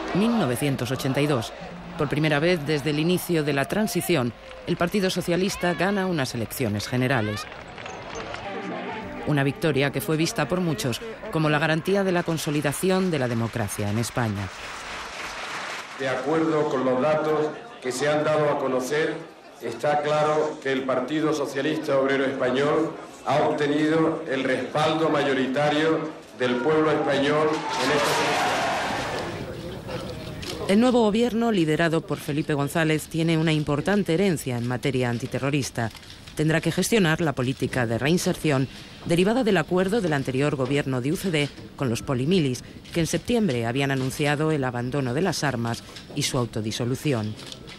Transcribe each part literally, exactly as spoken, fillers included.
mil novecientos ochenta y dos. Por primera vez desde el inicio de la transición, el Partido Socialista gana unas elecciones generales. Una victoria que fue vista por muchos como la garantía de la consolidación de la democracia en España. De acuerdo con los datos que se han dado a conocer, está claro que el Partido Socialista Obrero Español ha obtenido el respaldo mayoritario del pueblo español en estas elecciones. El nuevo gobierno, liderado por Felipe González, tiene una importante herencia en materia antiterrorista. Tendrá que gestionar la política de reinserción derivada del acuerdo del anterior gobierno de U C D con los polimilis, que en septiembre habían anunciado el abandono de las armas y su autodisolución.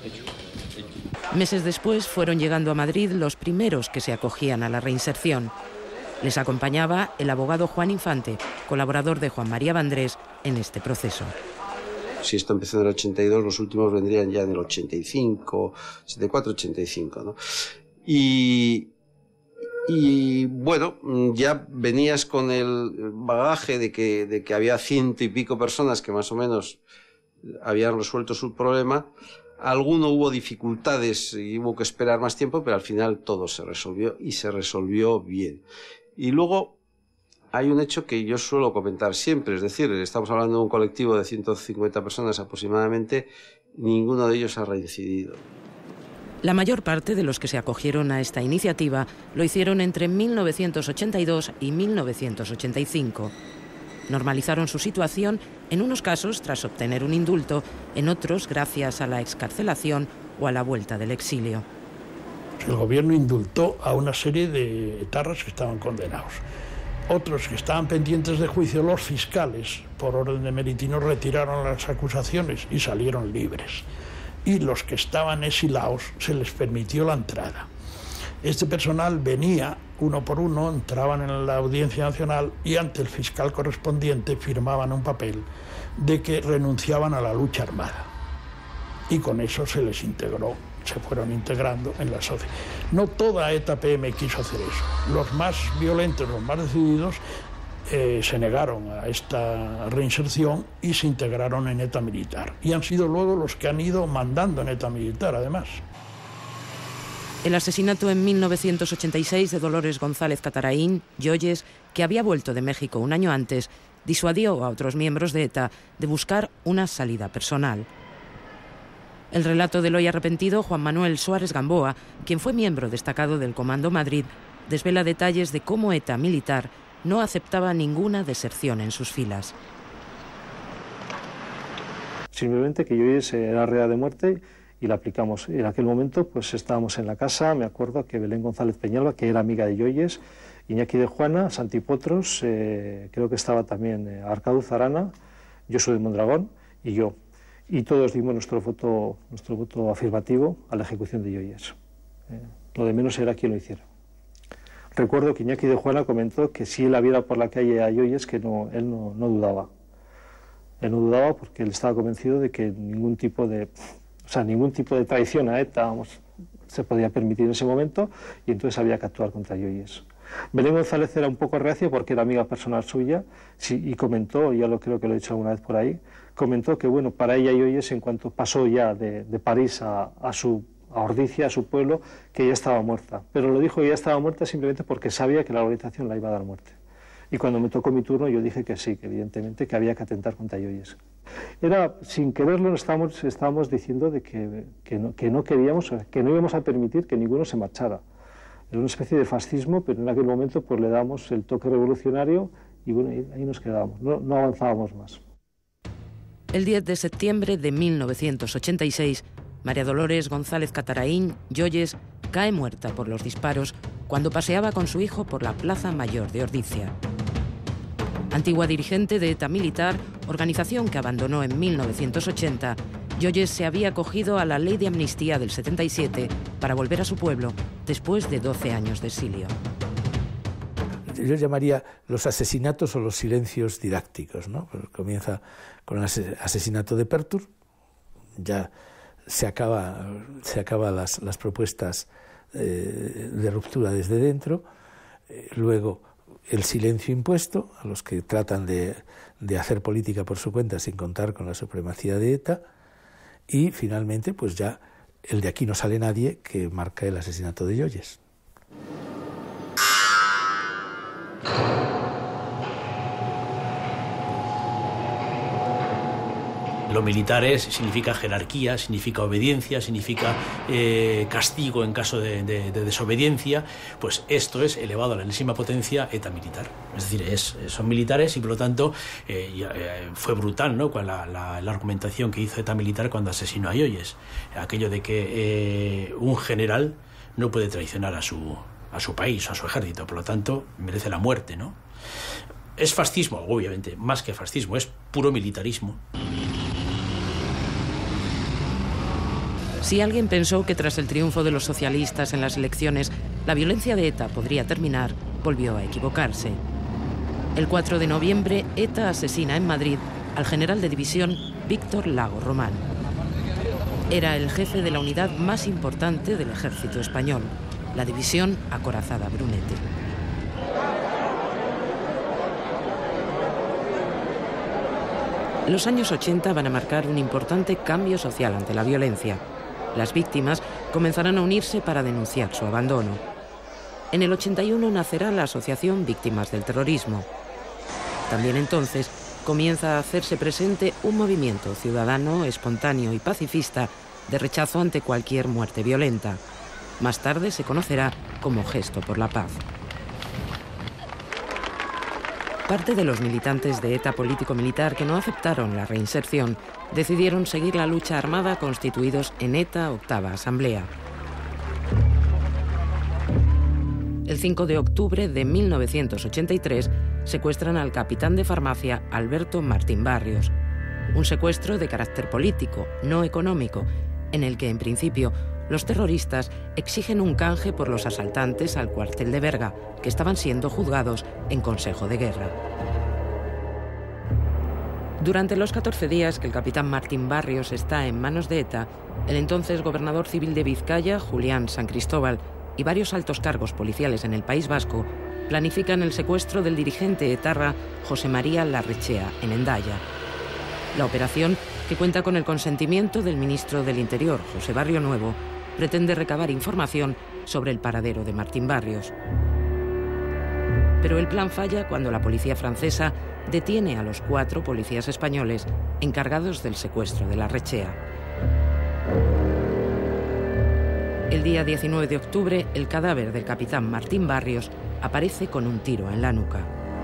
Meses después fueron llegando a Madrid los primeros que se acogían a la reinserción. Les acompañaba el abogado Juan Infante, colaborador de Juan María Vandrés en este proceso. Si esto empezó en el ochenta y dos, los últimos vendrían ya en el ochenta y cinco, setenta y cuatro, ochenta y cinco, ¿no? Y, y bueno, ya venías con el bagaje de que, de que había ciento y pico personas que más o menos habían resuelto su problema. Alguno hubo dificultades y hubo que esperar más tiempo, pero al final todo se resolvió y se resolvió bien. Y luego hay un hecho que yo suelo comentar siempre, es decir, estamos hablando de un colectivo de ciento cincuenta personas aproximadamente, ninguno de ellos ha reincidido. La mayor parte de los que se acogieron a esta iniciativa lo hicieron entre mil novecientos ochenta y dos y mil novecientos ochenta y cinco. Normalizaron su situación, en unos casos tras obtener un indulto, en otros gracias a la excarcelación o a la vuelta del exilio. El gobierno indultó a una serie de etarras que estaban condenados. Otros que estaban pendientes de juicio, los fiscales, por orden de Meritino, retiraron las acusaciones y salieron libres. Y los que estaban exilados se les permitió la entrada. Este personal venía uno por uno, entraban en la Audiencia Nacional y ante el fiscal correspondiente firmaban un papel de que renunciaban a la lucha armada. Y con eso se les integró, se fueron integrando en la sociedad. No toda ETA P M quiso hacer eso. Los más violentos, los más decididos, eh, se negaron a esta reinserción y se integraron en ETA militar. Y han sido luego los que han ido mandando en ETA militar, además. El asesinato en mil novecientos ochenta y seis de Dolores González Cataraín, Yoyes, que había vuelto de México un año antes, disuadió a otros miembros de ETA de buscar una salida personal. El relato del hoy arrepentido Juan Manuel Suárez Gamboa, quien fue miembro destacado del Comando Madrid, desvela detalles de cómo ETA militar no aceptaba ninguna deserción en sus filas. Simplemente que Yoyes era rea de muerte y la aplicamos. En aquel momento pues estábamos en la casa, me acuerdo que Belén González Peñalba, que era amiga de Yoyes, Iñaki de Juana, Santi Potros, eh, creo que estaba también eh, Arcaduz Arana, Josu de Mondragón y yo. Y todos dimos nuestro voto, nuestro voto afirmativo a la ejecución de Yoyes. Eh, lo de menos era quien lo hiciera. Recuerdo que Iñaki de Juana comentó que si él la viera por la calle a Yoyes, que no, él no, no dudaba. Él no dudaba porque él estaba convencido de que ningún tipo de, o sea, ningún tipo de traición a ETA, vamos, se podía permitir en ese momento y entonces había que actuar contra Yoyes. Belén González era un poco reacia porque era amiga personal suya sí, y comentó, ya lo creo que lo he dicho alguna vez por ahí, comentó que bueno, para ella Yoyes, en cuanto pasó ya de, de París a, a su a Ordicia, a su pueblo, que ya estaba muerta. Pero lo dijo que ya estaba muerta simplemente porque sabía que la organización la iba a dar muerte. Y cuando me tocó mi turno yo dije que sí, que evidentemente que había que atentar contra Yoyes. Era, sin quererlo, estábamos, estábamos diciendo de que, que, no, que no queríamos, que no íbamos a permitir que ninguno se marchara. Era una especie de fascismo, pero en aquel momento pues le damos el toque revolucionario y bueno, ahí nos quedábamos, no, no avanzábamos más. El diez de septiembre de mil novecientos ochenta y seis, María Dolores González Cataraín, Yoyes, cae muerta por los disparos cuando paseaba con su hijo por la Plaza Mayor de Ordicia. Antigua dirigente de ETA militar, organización que abandonó en mil novecientos ochenta, Yoyes se había acogido a la ley de amnistía del setenta y siete para volver a su pueblo después de doce años de exilio. Yo llamaría los asesinatos o los silencios didácticos, ¿no? Comienza con el asesinato de Pertur, ya se acaba, se acaba las, las propuestas eh, de ruptura desde dentro, eh, luego el silencio impuesto a los que tratan de, de hacer política por su cuenta sin contar con la supremacía de ETA, y finalmente pues ya el de aquí no sale nadie, que marca el asesinato de Yoyes. Lo militar es, significa jerarquía, significa obediencia, significa eh, castigo en caso de, de, de desobediencia. Pues esto es elevado a la enésima potencia ETA militar. Es decir, es, son militares y por lo tanto eh, eh, fue brutal, ¿no?, con la, la, la argumentación que hizo ETA militar cuando asesinó a Yoyes. Aquello de que eh, un general no puede traicionar a su, a su país o a su ejército, por lo tanto merece la muerte, ¿no? Es fascismo, obviamente, más que fascismo, es puro militarismo. Si alguien pensó que tras el triunfo de los socialistas en las elecciones la violencia de ETA podría terminar, volvió a equivocarse. El cuatro de noviembre, ETA asesina en Madrid al general de división Víctor Lago Román. Era el jefe de la unidad más importante del ejército español, la división acorazada Brunete. Los años ochenta van a marcar un importante cambio social ante la violencia. Las víctimas comenzarán a unirse para denunciar su abandono. En el ochenta y uno nacerá la Asociación Víctimas del Terrorismo. También entonces comienza a hacerse presente un movimiento ciudadano, espontáneo y pacifista de rechazo ante cualquier muerte violenta. Más tarde se conocerá como Gesto por la Paz. Parte de los militantes de ETA político-militar que no aceptaron la reinserción decidieron seguir la lucha armada constituidos en ETA Octava Asamblea. El cinco de octubre de mil novecientos ochenta y tres secuestran al capitán de farmacia Alberto Martín Barrios. Un secuestro de carácter político, no económico, en el que en principio los terroristas exigen un canje por los asaltantes al cuartel de Berga, que estaban siendo juzgados en Consejo de Guerra. Durante los catorce días que el capitán Martín Barrios está en manos de ETA, el entonces gobernador civil de Vizcaya, Julián San Cristóbal, y varios altos cargos policiales en el País Vasco planifican el secuestro del dirigente etarra José María Larrechea en Hendaya. La operación, que cuenta con el consentimiento del ministro del Interior, José Barrionuevo, pretende recabar información sobre el paradero de Martín Barrios. Pero el plan falla cuando la policía francesa detiene a los cuatro policías españoles encargados del secuestro de Larrechea. El día diecinueve de octubre, el cadáver del capitán Martín Barrios aparece con un tiro en la nuca.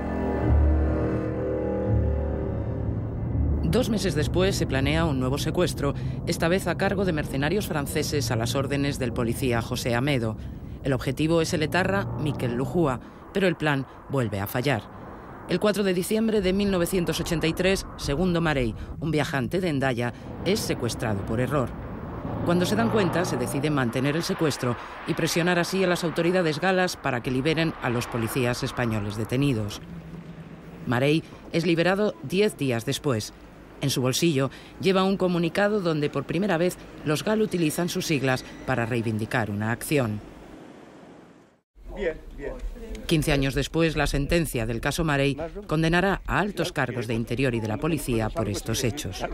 Dos meses después se planea un nuevo secuestro, esta vez a cargo de mercenarios franceses a las órdenes del policía José Amedo. El objetivo es el etarra Miquel Lujúa, pero el plan vuelve a fallar. El cuatro de diciembre de mil novecientos ochenta y tres, Segundo Marey, un viajante de Hendaya, es secuestrado por error. Cuando se dan cuenta, se decide mantener el secuestro y presionar así a las autoridades galas para que liberen a los policías españoles detenidos. Marey es liberado diez días después. En su bolsillo lleva un comunicado donde por primera vez los GAL utilizan sus siglas para reivindicar una acción. Bien, bien. quince años después, la sentencia del caso Marey condenará a altos cargos de Interior y de la policía por estos hechos.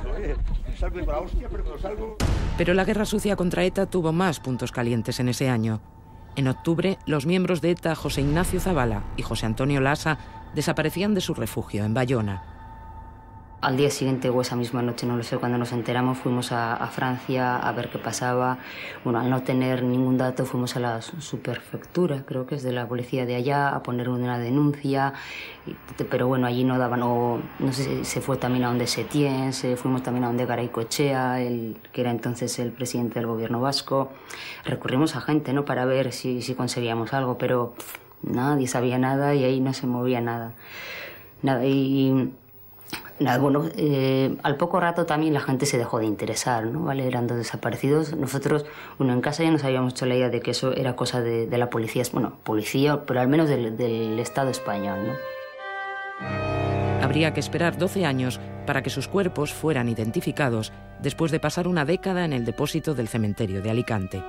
Pero la guerra sucia contra ETA tuvo más puntos calientes en ese año. En octubre, los miembros de ETA José Ignacio Zavala y José Antonio Lasa desaparecían de su refugio en Bayona. Al día siguiente o esa misma noche, no lo sé, cuando nos enteramos fuimos a, a Francia a ver qué pasaba. Bueno, al no tener ningún dato fuimos a la subprefectura, creo que es de la policía de allá, a poner una denuncia. Pero bueno, allí no daban, o no sé si se fue también a donde Setién, se fuimos también a donde Garaycoechea, el, que era entonces el presidente del gobierno vasco. Recurrimos a gente, ¿no?, para ver si, si conseguíamos algo, pero pff, nadie sabía nada y ahí no se movía nada. Nada, y... Nada, bueno, eh, al poco rato también la gente se dejó de interesar, ¿no? ¿Vale? Eran dos desaparecidos. Nosotros, bueno, en casa ya nos habíamos hecho la idea de que eso era cosa de, de la policía, bueno, policía, pero al menos del, del Estado español, ¿no? Habría que esperar doce años para que sus cuerpos fueran identificados después de pasar una década en el depósito del cementerio de Alicante.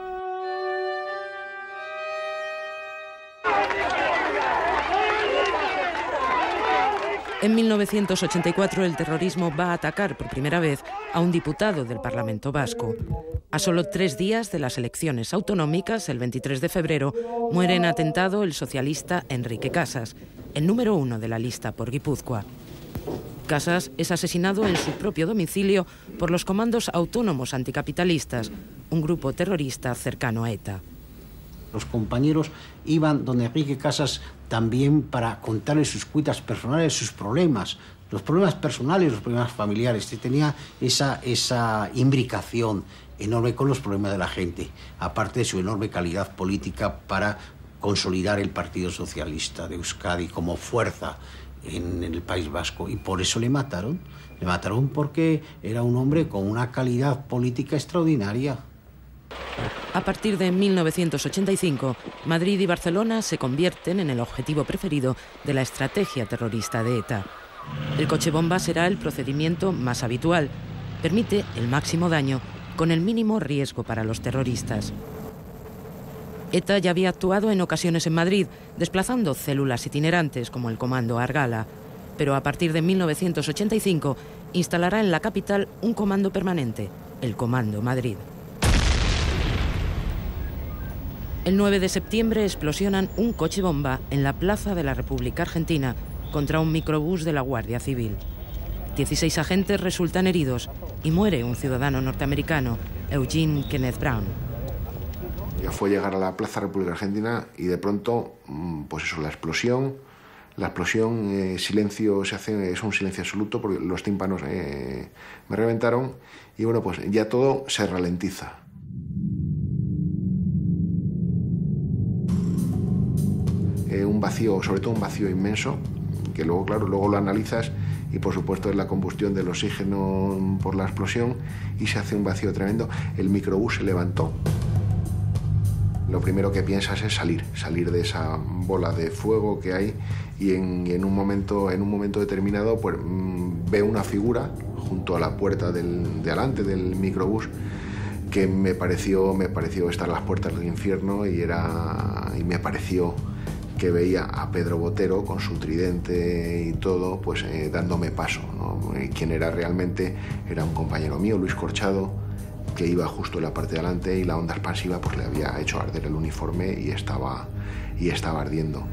En mil novecientos ochenta y cuatro el terrorismo va a atacar por primera vez a un diputado del Parlamento vasco. A solo tres días de las elecciones autonómicas, el veintitrés de febrero, muere en atentado el socialista Enrique Casas, el número uno de la lista por Guipúzcoa. Casas es asesinado en su propio domicilio por los comandos autónomos anticapitalistas, un grupo terrorista cercano a ETA. Los compañeros iban donde Enrique Casas también para contarle sus cuitas personales, sus problemas, los problemas personales, los problemas familiares. Y tenía esa, esa imbricación enorme con los problemas de la gente, aparte de su enorme calidad política para consolidar el Partido Socialista de Euskadi como fuerza en el País Vasco. Y por eso le mataron. Le mataron porque era un hombre con una calidad política extraordinaria. A partir de mil novecientos ochenta y cinco, Madrid y Barcelona se convierten en el objetivo preferido de la estrategia terrorista de ETA. El coche bomba será el procedimiento más habitual. Permite el máximo daño con el mínimo riesgo para los terroristas. ETA ya había actuado en ocasiones en Madrid, desplazando células itinerantes como el Comando Argala, pero a partir de mil novecientos ochenta y cinco instalará en la capital un comando permanente, el Comando Madrid. El nueve de septiembre explosionan un coche bomba en la Plaza de la República Argentina contra un microbús de la Guardia Civil. dieciséis agentes resultan heridos y muere un ciudadano norteamericano, Eugene Kenneth Brown. Ya fue llegar a la Plaza República Argentina y de pronto, pues eso, la explosión, la explosión, eh, silencio, se hace, es un silencio absoluto porque los tímpanos eh, me reventaron y bueno, pues ya todo se ralentiza. Eh, un vacío, sobre todo un vacío inmenso, que luego, claro, luego lo analizas y por supuesto es la combustión del oxígeno por la explosión y se hace un vacío tremendo. El microbús se levantó. Lo primero que piensas es salir, salir de esa bola de fuego que hay y en, y en, un, momento, en un momento determinado pues, mmm, ve una figura junto a la puerta del, de adelante del microbús que me pareció, me pareció estar a las puertas del infierno y, era, y me pareció que veía a Pedro Botero con su tridente y todo, pues eh, dándome paso, ¿no? Quien era realmente era un compañero mío, Luis Corchado, que iba justo en la parte de adelante y la onda expansiva pues le había hecho arder el uniforme y estaba, y estaba ardiendo.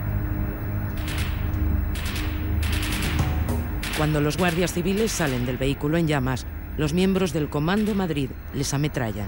Cuando los guardias civiles salen del vehículo en llamas, los miembros del Comando Madrid les ametrallan.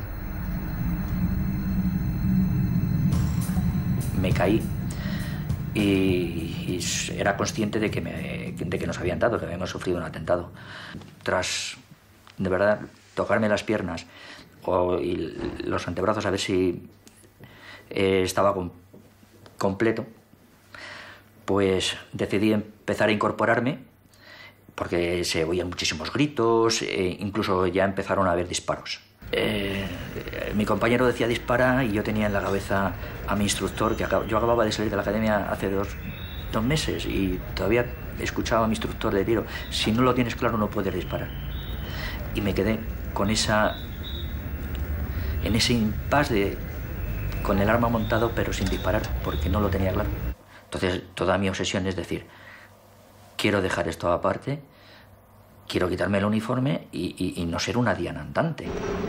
Me caí. Y, y era consciente de que, me, de que nos habían dado, que habíamos sufrido un atentado. Tras, de verdad, tocarme las piernas o, y los antebrazos a ver si eh, estaba con, completo, pues decidí empezar a incorporarme porque se oían muchísimos gritos, e incluso ya empezaron a haber disparos. Eh, mi compañero decía dispara y yo tenía en la cabeza a mi instructor, que acab yo acababa de salir de la academia hace dos, dos meses y todavía escuchaba a mi instructor de tiro, si no lo tienes claro no puedes disparar. Y me quedé con esa, en ese impasse de, con el arma montado pero sin disparar, porque no lo tenía claro. Entonces toda mi obsesión es decir, quiero dejar esto aparte, quiero quitarme el uniforme y, y, y no ser una diana andante.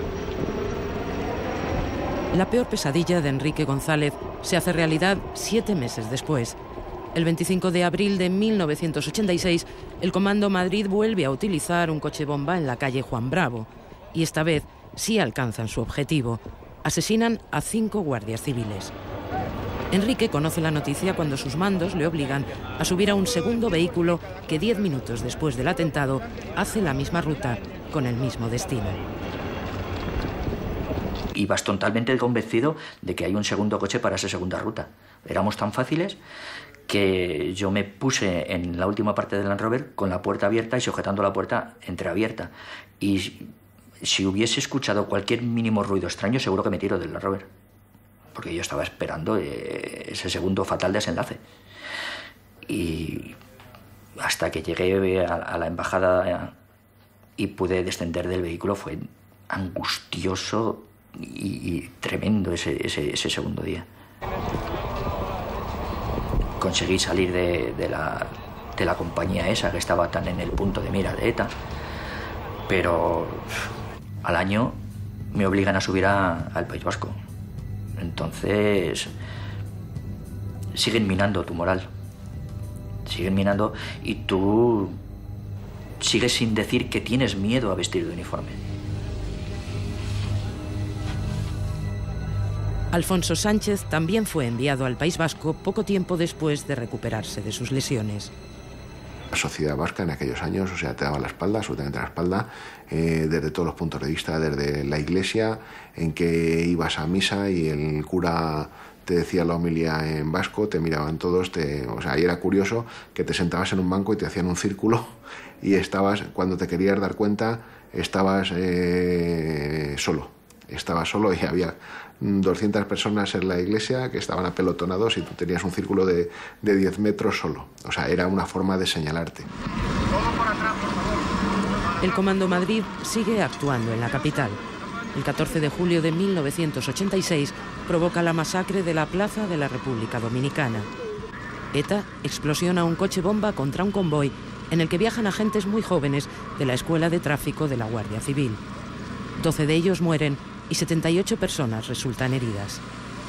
La peor pesadilla de Enrique González se hace realidad siete meses después. El veinticinco de abril de mil novecientos ochenta y seis, el Comando Madrid vuelve a utilizar un coche bomba en la calle Juan Bravo. Y esta vez sí alcanzan su objetivo. Asesinan a cinco guardias civiles. Enrique conoce la noticia cuando sus mandos le obligan a subir a un segundo vehículo que diez minutos después del atentado hace la misma ruta con el mismo destino. Ibas totalmente convencido de que hay un segundo coche para esa segunda ruta. Éramos tan fáciles que yo me puse en la última parte del Land Rover con la puerta abierta y sujetando la puerta entreabierta. Y si hubiese escuchado cualquier mínimo ruido extraño, seguro que me tiro del Land Rover. Porque yo estaba esperando eh, ese segundo fatal desenlace. Y hasta que llegué a, a la embajada eh, y pude descender del vehículo fue angustioso y, y tremendo ese, ese, ese segundo día. Conseguí salir de, de, la, de la compañía esa que estaba tan en el punto de mira de ETA, pero al año me obligan a subir a, al País Vasco. Entonces siguen minando tu moral, siguen minando, y tú sigues sin decir que tienes miedo a vestir de uniforme. Alfonso Sánchez también fue enviado al País Vasco poco tiempo después de recuperarse de sus lesiones. La sociedad vasca en aquellos años, o sea, te daba la espalda, absolutamente la espalda, eh, desde todos los puntos de vista, desde la iglesia, en que ibas a misa y el cura te decía la homilía en vasco, te miraban todos, te, o sea, y era curioso que te sentabas en un banco y te hacían un círculo y estabas, cuando te querías dar cuenta, estabas eh, solo, estabas solo y había doscientas personas en la iglesia que estaban apelotonados y tú tenías un círculo de, de diez metros solo. O sea, era una forma de señalarte. El Comando Madrid sigue actuando en la capital. El catorce de julio de mil novecientos ochenta y seis provoca la masacre de la Plaza de la República Dominicana. ETA explosiona un coche bomba contra un convoy en el que viajan agentes muy jóvenes de la Escuela de Tráfico de la Guardia Civil. doce de ellos mueren y setenta y ocho personas resultan heridas.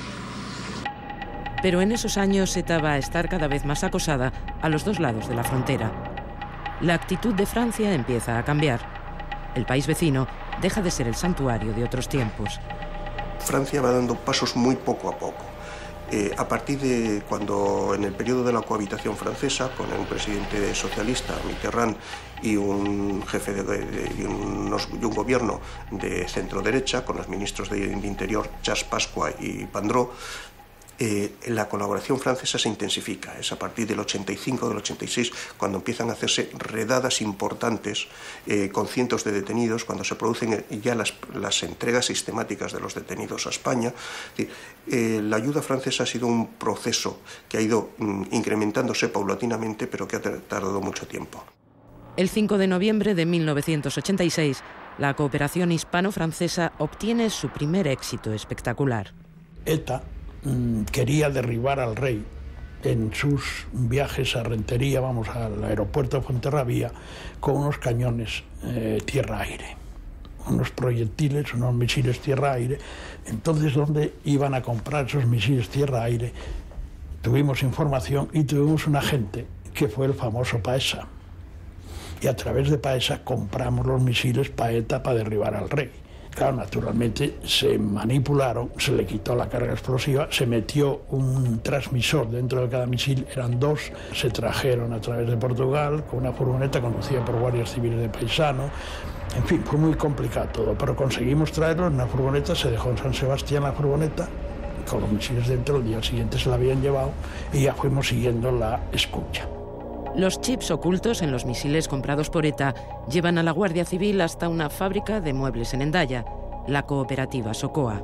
Pero en esos años ETA va a estar cada vez más acosada a los dos lados de la frontera. La actitud de Francia empieza a cambiar. El país vecino deja de ser el santuario de otros tiempos. Francia va dando pasos muy poco a poco. Eh, a partir de cuando, en el periodo de la cohabitación francesa, con un presidente socialista, Mitterrand, y un jefe de, de, y, unos, y un gobierno de centro-derecha, con los ministros de, de Interior, Charles Pasqua y Pandró, eh, la colaboración francesa se intensifica. Es a partir del ochenta y cinco, del ochenta y seis, cuando empiezan a hacerse redadas importantes eh, con cientos de detenidos, cuando se producen ya las, las entregas sistemáticas de los detenidos a España. Es decir, eh, la ayuda francesa ha sido un proceso que ha ido mm, incrementándose paulatinamente, pero que ha tardado mucho tiempo. El cinco de noviembre de mil novecientos ochenta y seis, la cooperación hispano-francesa obtiene su primer éxito espectacular. ETA mmm, quería derribar al rey en sus viajes a Rentería, vamos al aeropuerto de Fuenterrabía, con unos cañones eh, tierra-aire, unos proyectiles, unos misiles tierra-aire. Entonces, ¿dónde iban a comprar esos misiles tierra-aire? Tuvimos información y tuvimos un agente que fue el famoso Paesa. Y a través de Paesa compramos los misiles para ETA para derribar al rey. Claro, naturalmente se manipularon, se le quitó la carga explosiva, se metió un transmisor dentro de cada misil, eran dos, se trajeron a través de Portugal con una furgoneta conducida por guardias civiles de paisano. En fin, fue muy complicado todo, pero conseguimos traerlos en una furgoneta, se dejó en San Sebastián la furgoneta, con los misiles dentro, el día siguiente se la habían llevado y ya fuimos siguiendo la escucha. Los chips ocultos en los misiles comprados por ETA llevan a la Guardia Civil hasta una fábrica de muebles en Hendaya, la cooperativa Socoa.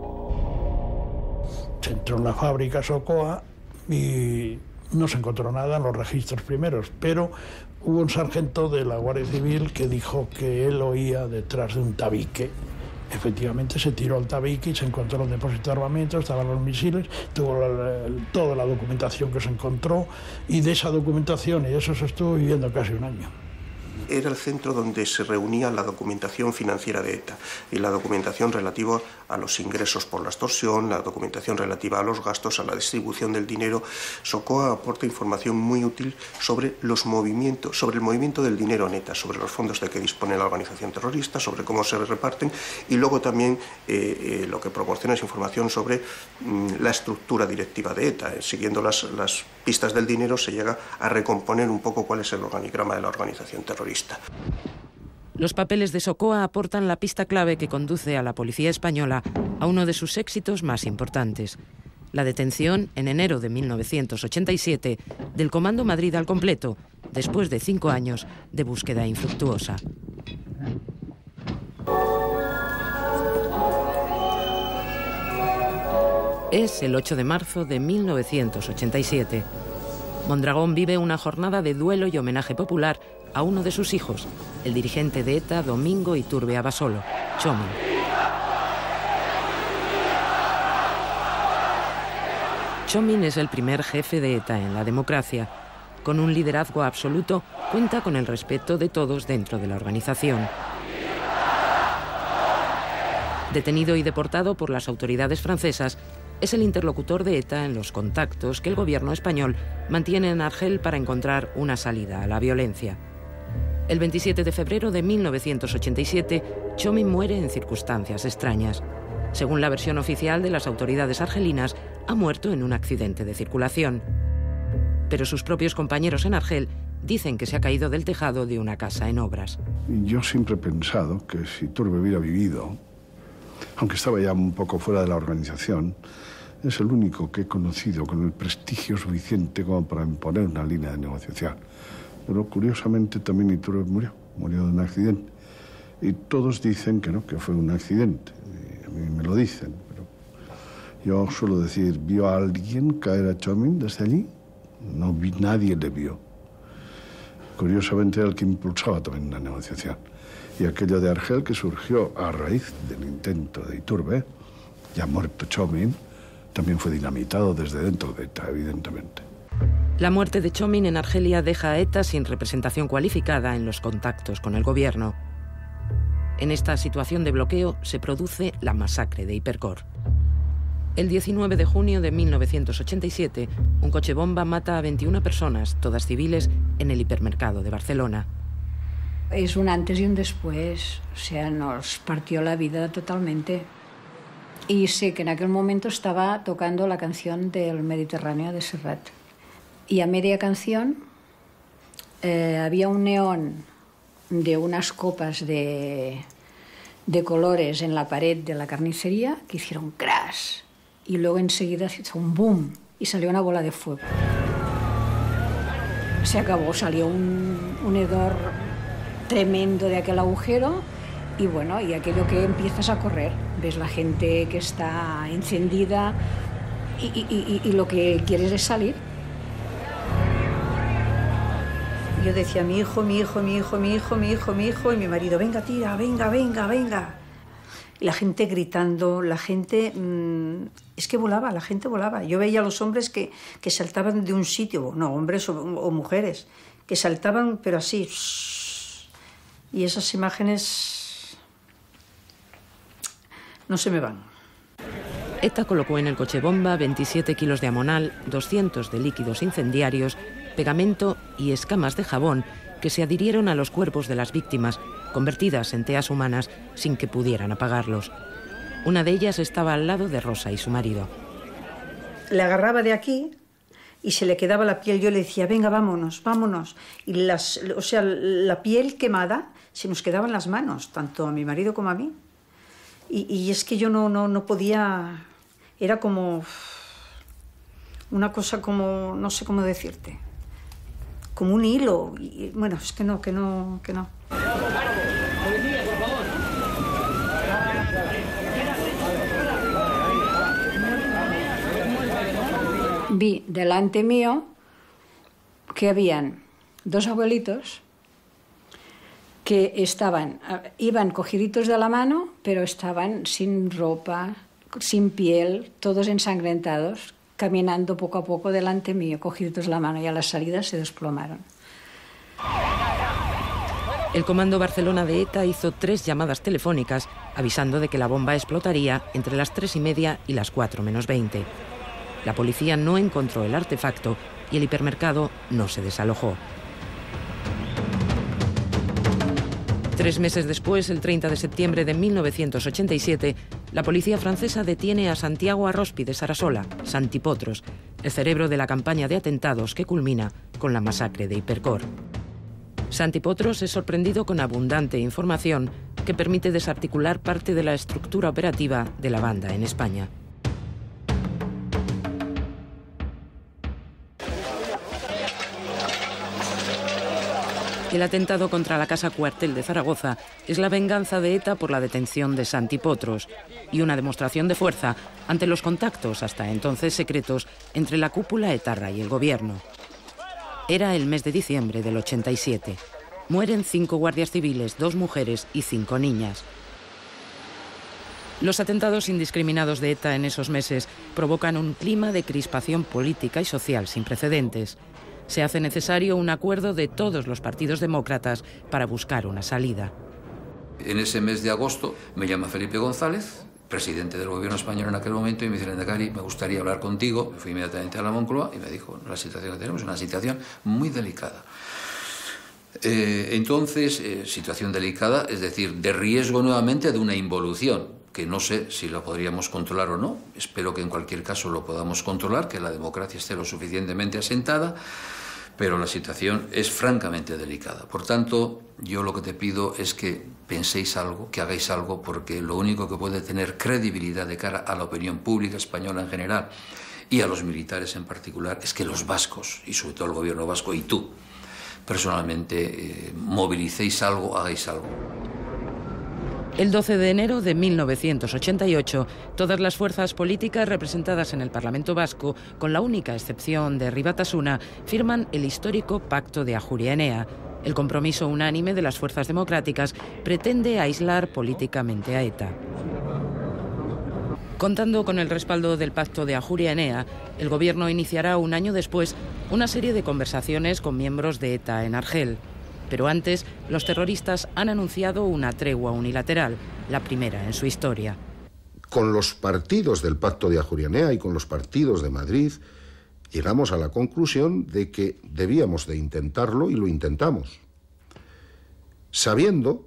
Se entró en la fábrica Socoa y no se encontró nada en los registros primeros, pero hubo un sargento de la Guardia Civil que dijo que él oía detrás de un tabique. Efectivamente se tiró al tabique y se encontró el depósito de armamento, estaban los misiles, tuvo la, toda la documentación que se encontró, y de esa documentación y eso se estuvo viviendo casi un año. Era el centro donde se reunía la documentación financiera de ETA y la documentación relativa a los ingresos por la extorsión, la documentación relativa a los gastos, a la distribución del dinero. Socoa aporta información muy útil sobre los movimientos, sobre el movimiento del dinero en ETA, sobre los fondos de que dispone la organización terrorista, sobre cómo se reparten, y luego también eh, eh, lo que proporciona es información sobre mm, la estructura directiva de ETA. Siguiendo las, las pistas del dinero se llega a recomponer un poco cuál es el organigrama de la organización terrorista. Los papeles de Socoa aportan la pista clave que conduce a la policía española a uno de sus éxitos más importantes: la detención, en enero de mil novecientos ochenta y siete, del Comando Madrid al completo, después de cinco años de búsqueda infructuosa. Es el ocho de marzo de mil novecientos ochenta y siete. Mondragón vive una jornada de duelo y homenaje popular a uno de sus hijos, el dirigente de ETA Domingo Iturbe Abasolo, Chomin. Chomin es el primer jefe de ETA en la democracia. Con un liderazgo absoluto, cuenta con el respeto de todos dentro de la organización. Detenido y deportado por las autoridades francesas, es el interlocutor de ETA en los contactos que el gobierno español mantiene en Argel para encontrar una salida a la violencia. El veintisiete de febrero de mil novecientos ochenta y siete, Tchomín muere en circunstancias extrañas. Según la versión oficial de las autoridades argelinas, ha muerto en un accidente de circulación. Pero sus propios compañeros en Argel dicen que se ha caído del tejado de una casa en obras. Yo siempre he pensado que si Iturbe hubiera vivido, aunque estaba ya un poco fuera de la organización, es el único que he conocido con el prestigio suficiente como para imponer una línea de negociación. Pero curiosamente también Iturbe murió, murió de un accidente. Y todos dicen que no, que fue un accidente. Y a mí me lo dicen, pero yo suelo decir, ¿vio a alguien caer a Tchomín desde allí? No vi, nadie le vio. Curiosamente era el que impulsaba también la negociación. Y aquello de Argel, que surgió a raíz del intento de Iturbe, ya muerto Tchomín, también fue dinamitado desde dentro de ETA, evidentemente. La muerte de Tchomín en Argelia deja a ETA sin representación cualificada en los contactos con el gobierno. En esta situación de bloqueo se produce la masacre de Hipercor. El diecinueve de junio de mil novecientos ochenta y siete, un coche bomba mata a veintiuna personas, todas civiles, en el hipermercado de Barcelona. Es un antes y un después, o sea, nos partió la vida totalmente. Y sé que en aquel momento estaba tocando la canción del Mediterráneo de Serrat. Y a media canción eh, había un neón de unas copas de, de colores en la pared de la carnicería que hicieron crash. Y luego enseguida hizo un boom y salió una bola de fuego. Se acabó, salió un, un hedor tremendo de aquel agujero y bueno, y aquello que empiezas a correr. Ves la gente que está encendida y, y, y, y lo que quieres es salir. Yo decía, mi hijo, mi hijo, mi hijo, mi hijo, mi hijo, mi hijo, y mi marido, venga, tira, venga, venga, venga. Y la gente gritando, la gente... Mmm, es que volaba, la gente volaba. Yo veía a los hombres que, que saltaban de un sitio, no, hombres o, o mujeres, que saltaban, pero así. Y esas imágenes no se me van. ETA colocó en el coche bomba veintisiete kilos de amonal, doscientos de líquidos incendiarios, pegamento y escamas de jabón que se adhirieron a los cuerpos de las víctimas, convertidas en teas humanas sin que pudieran apagarlos. Una de ellas estaba al lado de Rosa y su marido. Le agarraba de aquí y se le quedaba la piel. Yo le decía, venga, vámonos, vámonos. Y las, o sea, la piel quemada se nos quedaba en las manos, tanto a mi marido como a mí. Y, y es que yo no, no, no podía... Era como... Una cosa como... No sé cómo decirte. Como un hilo. Y, bueno, es que no, que no, que no. Vi delante mío que habían dos abuelitos que estaban, iban cogiditos de la mano, pero estaban sin ropa, sin piel, todos ensangrentados, caminando poco a poco delante mío, cogiditos de la mano, y a la salida se desplomaron. El Comando Barcelona de ETA hizo tres llamadas telefónicas avisando de que la bomba explotaría entre las tres y media y las cuatro menos veinte. La policía no encontró el artefacto y el hipermercado no se desalojó. Tres meses después, el treinta de septiembre de mil novecientos ochenta y siete, la policía francesa detiene a Santiago Arrospi de Sarasola, Santi Potros, el cerebro de la campaña de atentados que culmina con la masacre de Hipercor. Santi Potros es sorprendido con abundante información que permite desarticular parte de la estructura operativa de la banda en España. El atentado contra la Casa Cuartel de Zaragoza es la venganza de ETA por la detención de Santi Potros y una demostración de fuerza ante los contactos hasta entonces secretos entre la cúpula etarra y el gobierno. Era el mes de diciembre del ochenta y siete. Mueren cinco guardias civiles, dos mujeres y cinco niñas. Los atentados indiscriminados de ETA en esos meses provocan un clima de crispación política y social sin precedentes. Se hace necesario un acuerdo de todos los partidos demócratas para buscar una salida. En ese mes de agosto me llama Felipe González, presidente del gobierno español en aquel momento, y me dice: Lehendakari, me gustaría hablar contigo. Me fui inmediatamente a la Moncloa y me dijo: la situación que tenemos es una situación muy delicada. Eh, entonces, eh, situación delicada, es decir, de riesgo nuevamente de una involución, que no sé si la podríamos controlar o no. Espero que en cualquier caso lo podamos controlar, que la democracia esté lo suficientemente asentada, pero la situación es francamente delicada. Por tanto, yo lo que te pido es que penséis algo, que hagáis algo, porque lo único que puede tener credibilidad de cara a la opinión pública española en general y a los militares en particular es que los vascos, y sobre todo el gobierno vasco y tú, personalmente, eh, movilicéis algo, hagáis algo. El doce de enero de mil novecientos ochenta y ocho, todas las fuerzas políticas representadas en el Parlamento vasco, con la única excepción de Herri Batasuna, firman el histórico Pacto de Ajuria Enea. El compromiso unánime de las fuerzas democráticas pretende aislar políticamente a ETA. Contando con el respaldo del Pacto de Ajuria Enea, el gobierno iniciará un año después una serie de conversaciones con miembros de ETA en Argel. Pero antes, los terroristas han anunciado una tregua unilateral, la primera en su historia. Con los partidos del Pacto de Ajuria Enea y con los partidos de Madrid, llegamos a la conclusión de que debíamos de intentarlo y lo intentamos, sabiendo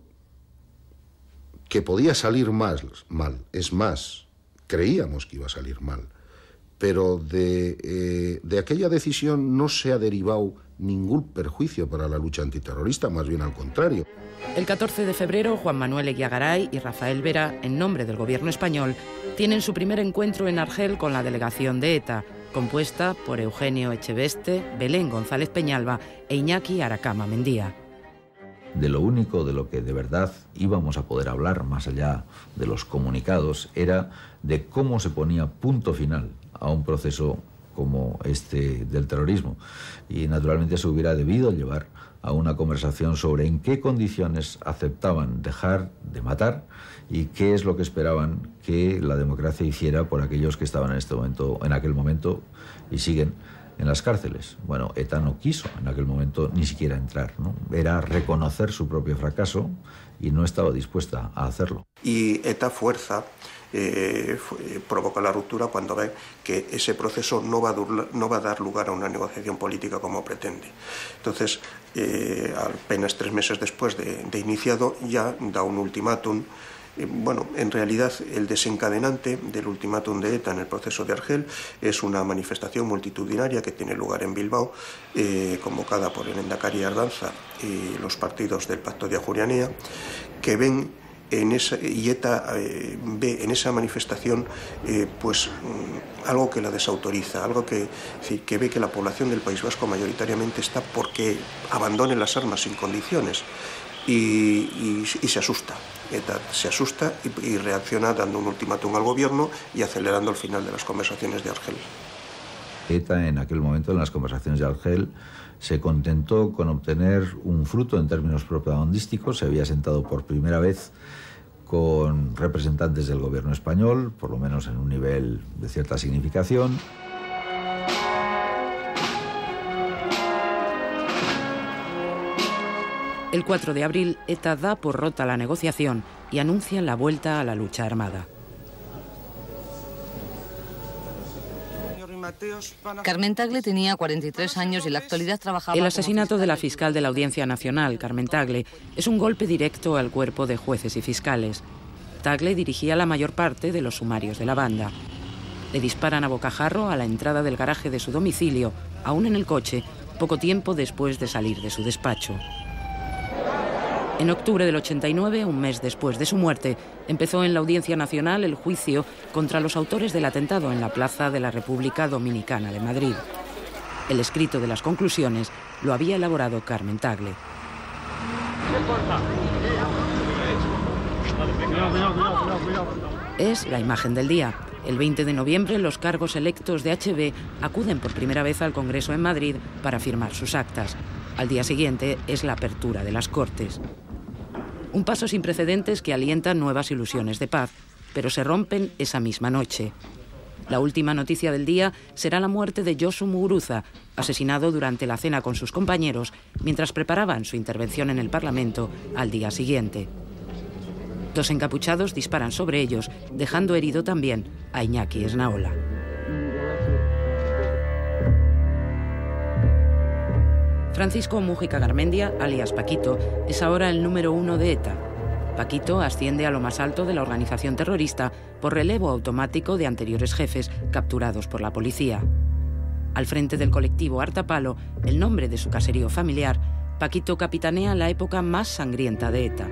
que podía salir mal, mal. Es más, creíamos que iba a salir mal, pero de, eh, de aquella decisión no se ha derivado ningún perjuicio para la lucha antiterrorista, más bien al contrario. El catorce de febrero, Juan Manuel Eguiagaray y Rafael Vera, en nombre del gobierno español, tienen su primer encuentro en Argel con la delegación de ETA, compuesta por Eugenio Echeveste, Belén González Peñalba e Iñaki Aracama Mendía. De lo único de lo que de verdad íbamos a poder hablar, más allá de los comunicados, era de cómo se ponía punto final a un proceso como este del terrorismo. Y naturalmente se hubiera debido llevar a una conversación sobre en qué condiciones aceptaban dejar de matar y qué es lo que esperaban que la democracia hiciera por aquellos que estaban en este momento, en aquel momento y siguen en las cárceles. Bueno, ETA no quiso en aquel momento ni siquiera entrar, ¿no? Era reconocer su propio fracaso y no estaba dispuesta a hacerlo. Y ETA fuerza Eh, fue, provoca la ruptura cuando ve que ese proceso no va a, dur, no va a dar lugar a una negociación política como pretende. Entonces, eh, apenas tres meses después de, de iniciado, ya da un ultimátum. Eh, bueno, en realidad el desencadenante del ultimátum de ETA en el proceso de Argel es una manifestación multitudinaria que tiene lugar en Bilbao, eh, convocada por el Lehendakari Ardanza y los partidos del Pacto de Ajuria Enea, que ven en esa, y ETA eh, ve en esa manifestación eh, pues mm, algo que la desautoriza, algo que, que ve que la población del País Vasco mayoritariamente está porque abandonen las armas sin condiciones y, y, y se asusta. ETA se asusta y, y reacciona dando un ultimátum al gobierno y acelerando el final de las conversaciones de Argel. ETA en aquel momento, en las conversaciones de Argel, se contentó con obtener un fruto en términos propagandísticos. Se había sentado por primera vez con representantes del gobierno español, por lo menos en un nivel de cierta significación. El cuatro de abril, ETA da por rota la negociación y anuncia la vuelta a la lucha armada. Carmen Tagle tenía cuarenta y tres años y en la actualidad trabajaba... El asesinato de la fiscal de la Audiencia Nacional, Carmen Tagle, es un golpe directo al cuerpo de jueces y fiscales. Tagle dirigía la mayor parte de los sumarios de la banda. Le disparan a bocajarro a la entrada del garaje de su domicilio, aún en el coche, poco tiempo después de salir de su despacho. En octubre del ochenta y nueve, un mes después de su muerte, empezó en la Audiencia Nacional el juicio contra los autores del atentado en la Plaza de la República Dominicana de Madrid. El escrito de las conclusiones lo había elaborado Carmen Tagle. Es la imagen del día. El veinte de noviembre, los cargos electos de H B acuden por primera vez al Congreso en Madrid para firmar sus actas. Al día siguiente es la apertura de las Cortes. Un paso sin precedentes que alienta nuevas ilusiones de paz, pero se rompen esa misma noche. La última noticia del día será la muerte de Josu Muguruza, asesinado durante la cena con sus compañeros mientras preparaban su intervención en el Parlamento al día siguiente. Dos encapuchados disparan sobre ellos, dejando herido también a Iñaki Esnaola. Francisco Mújica Garmendia, alias Paquito, es ahora el número uno de ETA. Paquito asciende a lo más alto de la organización terrorista por relevo automático de anteriores jefes capturados por la policía. Al frente del colectivo Artapalo, el nombre de su caserío familiar, Paquito capitanea la época más sangrienta de ETA.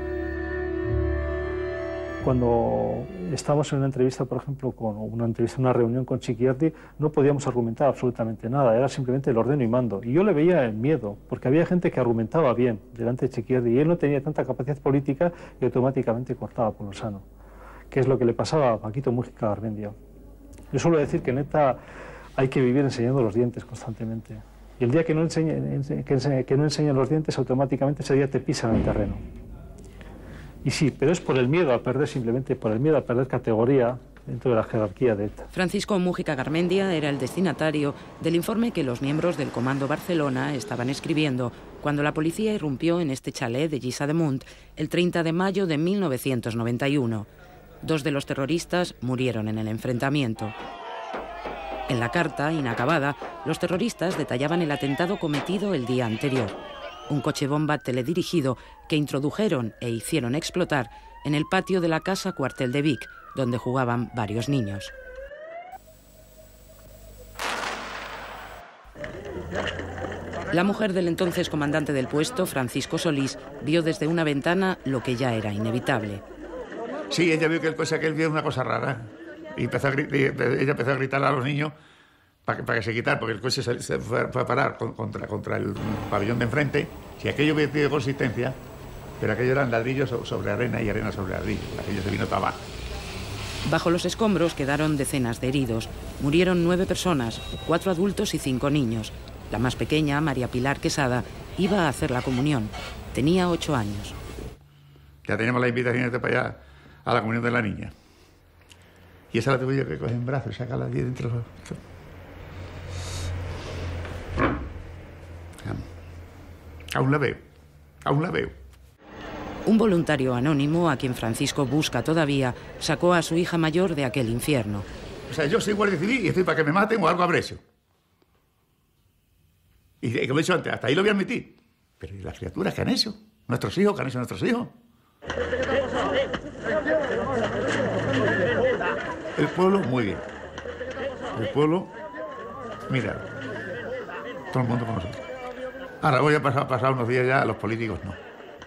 Cuando estábamos en una entrevista, por ejemplo, con una entrevista, una reunión con Chiquiardi, no podíamos argumentar absolutamente nada, era simplemente el ordeno y mando. Y yo le veía el miedo, porque había gente que argumentaba bien delante de Chiquiardi y él no tenía tanta capacidad política y automáticamente cortaba por lo sano, que es lo que le pasaba a Paquito Mújica Garmendia. Yo suelo decir que en ETA hay que vivir enseñando los dientes constantemente. Y el día que no enseñen, que enseñen, que no enseñen los dientes, automáticamente ese día te pisan el terreno. Y sí, pero es por el miedo a perder, simplemente por el miedo a perder categoría dentro de la jerarquía de ETA. Francisco Mújica Garmendia era el destinatario del informe que los miembros del Comando Barcelona estaban escribiendo cuando la policía irrumpió en este chalet de Lliçà d'Amunt el treinta de mayo de mil novecientos noventa y uno. Dos de los terroristas murieron en el enfrentamiento. En la carta, inacabada, los terroristas detallaban el atentado cometido el día anterior. Un coche bomba teledirigido que introdujeron e hicieron explotar en el patio de la casa cuartel de Vic, donde jugaban varios niños. La mujer del entonces comandante del puesto, Francisco Solís, vio desde una ventana lo que ya era inevitable. Sí, ella vio que el coche aquel vio una cosa rara y empezó a ella empezó a gritar a los niños para que, para que se quitaran, porque el coche se, se fue, fue a parar contra, contra el pabellón de enfrente. Si aquello hubiera tenido consistencia, pero aquello eran ladrillos sobre arena y arena sobre ladrillo, aquello se vino todo abajo. Bajo los escombros quedaron decenas de heridos. Murieron nueve personas, cuatro adultos y cinco niños. La más pequeña, María Pilar Quesada, iba a hacer la comunión. Tenía ocho años. Ya teníamos la invitación de para allá a la comunión de la niña. Y esa la tuve yo que coger en brazos y sacarla allí dentro. Aún la veo, aún la veo. Un voluntario anónimo, a quien Francisco busca todavía, sacó a su hija mayor de aquel infierno. O sea, yo soy guardia civil y estoy para que me maten o algo habré hecho. Y como he dicho antes, hasta ahí lo voy a admitir. Pero ¿y las criaturas qué han hecho? ¿Nuestros hijos? ¿Qué han hecho nuestros hijos? El pueblo, muy bien. El pueblo, mira, todo el mundo con nosotros. Ahora voy a pasar, pasar unos días ya, a los políticos no.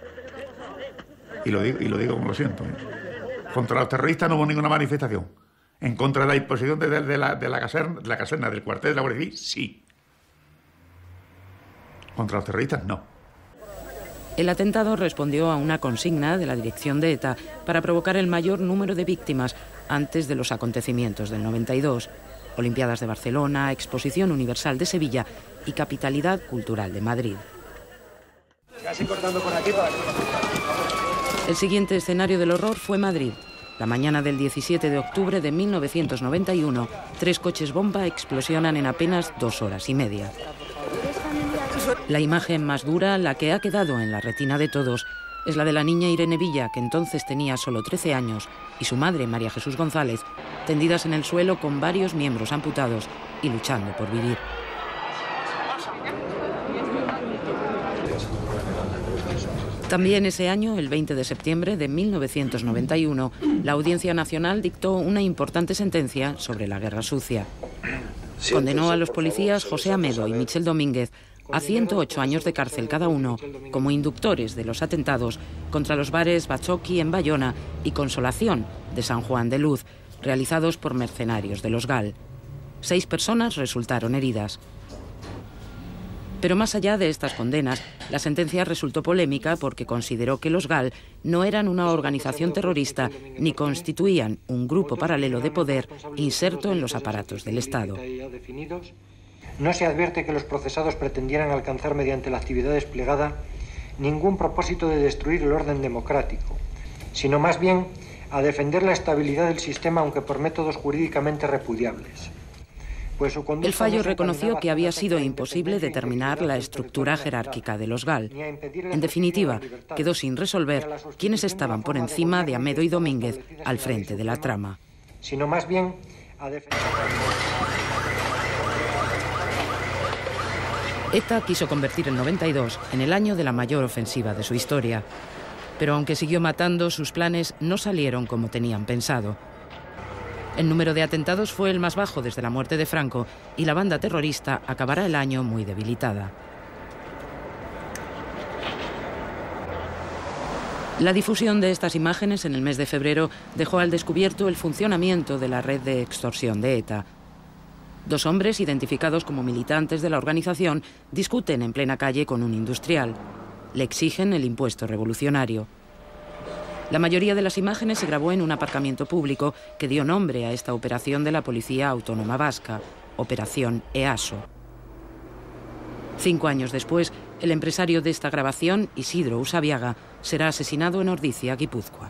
Y lo digo, y lo digo como lo siento. ¿eh? Contra los terroristas no hubo ninguna manifestación. En contra de la imposición de, de, la, de, la, caserna, de la caserna, del cuartel de la Guardia Civil, sí. Contra los terroristas, no. El atentado respondió a una consigna de la dirección de ETA para provocar el mayor número de víctimas antes de los acontecimientos del noventa y dos. Olimpiadas de Barcelona, Exposición Universal de Sevilla y Capitalidad Cultural de Madrid. Casi cortando por aquí para... El siguiente escenario del horror fue Madrid. La mañana del diecisiete de octubre de mil novecientos noventa y uno, tres coches bomba explosionan en apenas dos horas y media. La imagen más dura, la que ha quedado en la retina de todos, es la de la niña Irene Villa, que entonces tenía solo trece años, y su madre, María Jesús González, tendidas en el suelo con varios miembros amputados y luchando por vivir. También ese año, el veinte de septiembre de mil novecientos noventa y uno, la Audiencia Nacional dictó una importante sentencia sobre la guerra sucia. Condenó a los policías José Amedo y Michel Domínguez a ciento ocho años de cárcel cada uno como inductores de los atentados contra los bares Bachoqui en Bayona y Consolación de San Juan de Luz, realizados por mercenarios de los GAL. Seis personas resultaron heridas. Pero más allá de estas condenas, la sentencia resultó polémica porque consideró que los GAL no eran una organización terrorista ni constituían un grupo paralelo de poder inserto en los aparatos del Estado. No se advierte que los procesados pretendieran alcanzar mediante la actividad desplegada ningún propósito de destruir el orden democrático, sino más bien a defender la estabilidad del sistema, aunque por métodos jurídicamente repudiables. Pues su conducta El fallo no se reconoció encaminaba que había hacia sido la imposible independencia determinar la estructura jerárquica de los GAL. En definitiva, quedó sin resolver quiénes estaban por encima de Amedo y Domínguez al frente de la trama. Sino más bien a defender... ETA quiso convertir el noventa y dos en el año de la mayor ofensiva de su historia. Pero aunque siguió matando, sus planes no salieron como tenían pensado. El número de atentados fue el más bajo desde la muerte de Franco y la banda terrorista acabará el año muy debilitada. La difusión de estas imágenes en el mes de febrero dejó al descubierto el funcionamiento de la red de extorsión de ETA. Dos hombres, identificados como militantes de la organización, discuten en plena calle con un industrial. Le exigen el impuesto revolucionario. La mayoría de las imágenes se grabó en un aparcamiento público que dio nombre a esta operación de la Policía Autónoma Vasca, Operación EASO. Cinco años después, el empresario de esta grabación, Isidro Usabiaga, será asesinado en Ordizia, Guipúzcoa.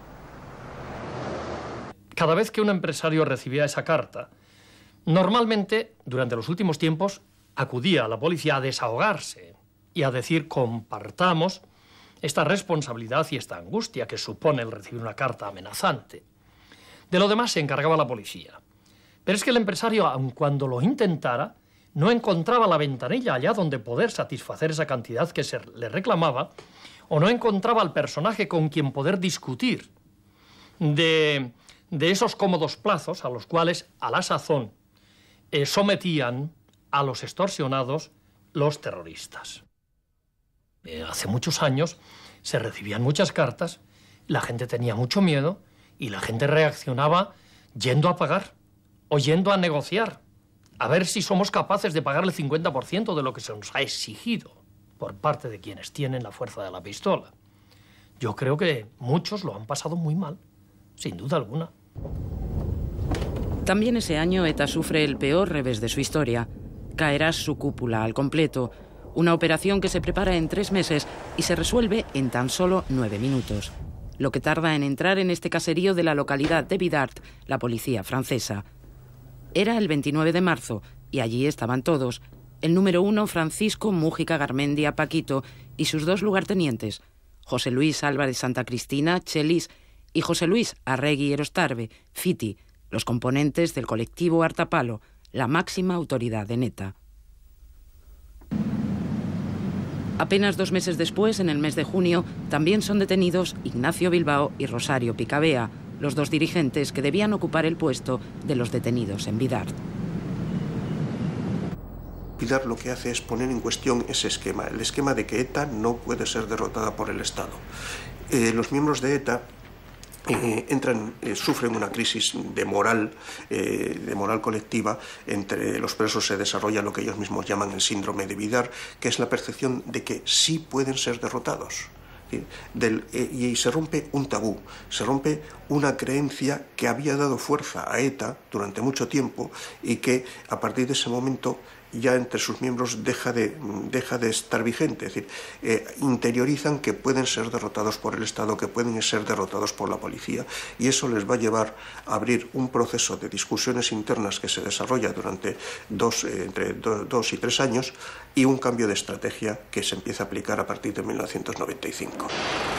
Cada vez que un empresario recibía esa carta, normalmente, durante los últimos tiempos, acudía a la policía a desahogarse y a decir compartamos esta responsabilidad y esta angustia que supone el recibir una carta amenazante. De lo demás se encargaba la policía. Pero es que el empresario, aun cuando lo intentara, no encontraba la ventanilla allá donde poder satisfacer esa cantidad que se le reclamaba, o no encontraba al personaje con quien poder discutir de, de esos cómodos plazos a los cuales, a la sazón, eh, sometían a los extorsionados los terroristas. Eh, hace muchos años se recibían muchas cartas, la gente tenía mucho miedo y la gente reaccionaba yendo a pagar o yendo a negociar, a ver si somos capaces de pagar el cincuenta por ciento de lo que se nos ha exigido por parte de quienes tienen la fuerza de la pistola. Yo creo que muchos lo han pasado muy mal, sin duda alguna. También ese año ETA sufre el peor revés de su historia. Caerá su cúpula al completo. Una operación que se prepara en tres meses y se resuelve en tan solo nueve minutos. Lo que tarda en entrar en este caserío de la localidad de Bidart la policía francesa. Era el veintinueve de marzo y allí estaban todos. El número uno, Francisco Mújica Garmendia Paquito, y sus dos lugartenientes, José Luis Álvarez Santa Cristina, Chelis, y José Luis Arregui Erostarbe, Fiti, los componentes del colectivo Artapalo, la máxima autoridad en ETA. Apenas dos meses después, en el mes de junio, también son detenidos Ignacio Bilbao y Rosario Picabea, los dos dirigentes que debían ocupar el puesto de los detenidos en Bidart. Bidart lo que hace es poner en cuestión ese esquema, el esquema de que ETA no puede ser derrotada por el Estado. Eh, los miembros de ETA Eh, entran, eh, sufren una crisis de moral, eh, de moral colectiva. Entre los presos se desarrolla lo que ellos mismos llaman el síndrome de Bidart, que es la percepción de que sí pueden ser derrotados. Del, eh, y se rompe un tabú, se rompe una creencia que había dado fuerza a ETA durante mucho tiempo y que a partir de ese momento ya entre sus miembros deja de, deja de estar vigente. Es decir, eh, interiorizan que pueden ser derrotados por el Estado, que pueden ser derrotados por la policía, y eso les va a llevar a abrir un proceso de discusiones internas que se desarrolla durante dos, eh, entre do, dos y tres años, y un cambio de estrategia que se empieza a aplicar a partir de mil novecientos noventa y cinco.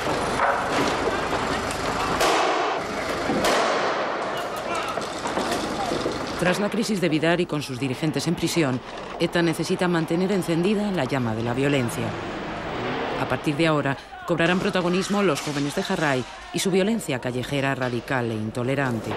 Tras la crisis de Bidart y con sus dirigentes en prisión, ETA necesita mantener encendida la llama de la violencia. A partir de ahora, cobrarán protagonismo los jóvenes de Jarray y su violencia callejera radical e intolerante.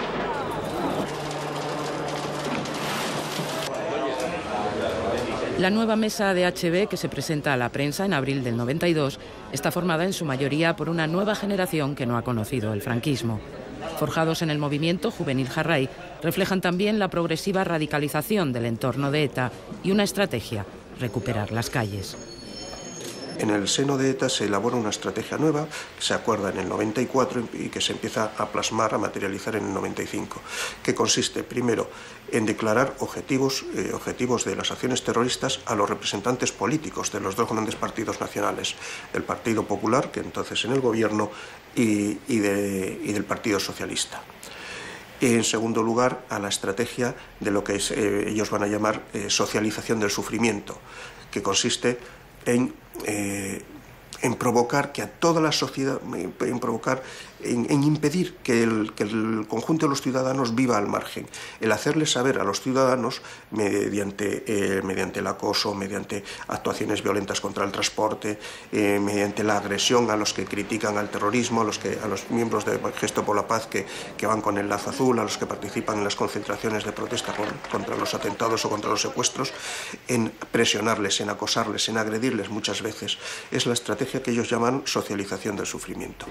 La nueva mesa de H B, que se presenta a la prensa en abril del noventa y dos, está formada en su mayoría por una nueva generación que no ha conocido el franquismo. Forjados en el movimiento juvenil Jarray, reflejan también la progresiva radicalización del entorno de ETA y una estrategia: recuperar las calles. En el seno de ETA se elabora una estrategia nueva que se acuerda en el noventa y cuatro y que se empieza a plasmar, a materializar en el noventa y cinco, que consiste, primero, en declarar objetivos, eh, objetivos de las acciones terroristas a los representantes políticos de los dos grandes partidos nacionales, del Partido Popular, que entonces en el gobierno, y, y, de, y del Partido Socialista. Y en segundo lugar, a la estrategia de lo que es, eh, ellos van a llamar eh, socialización del sufrimiento, que consiste en, eh, en provocar que a toda la sociedad, en provocar, en, en impedir que el, que el conjunto de los ciudadanos viva al margen, el hacerles saber a los ciudadanos mediante, eh, mediante el acoso, mediante actuaciones violentas contra el transporte, eh, mediante la agresión a los que critican al terrorismo, a los, que, a los miembros de Gesto por la Paz que, que van con el lazo azul, a los que participan en las concentraciones de protesta con, contra los atentados o contra los secuestros, en presionarles, en acosarles, en agredirles muchas veces. Es la estrategia que ellos llaman socialización del sufrimiento.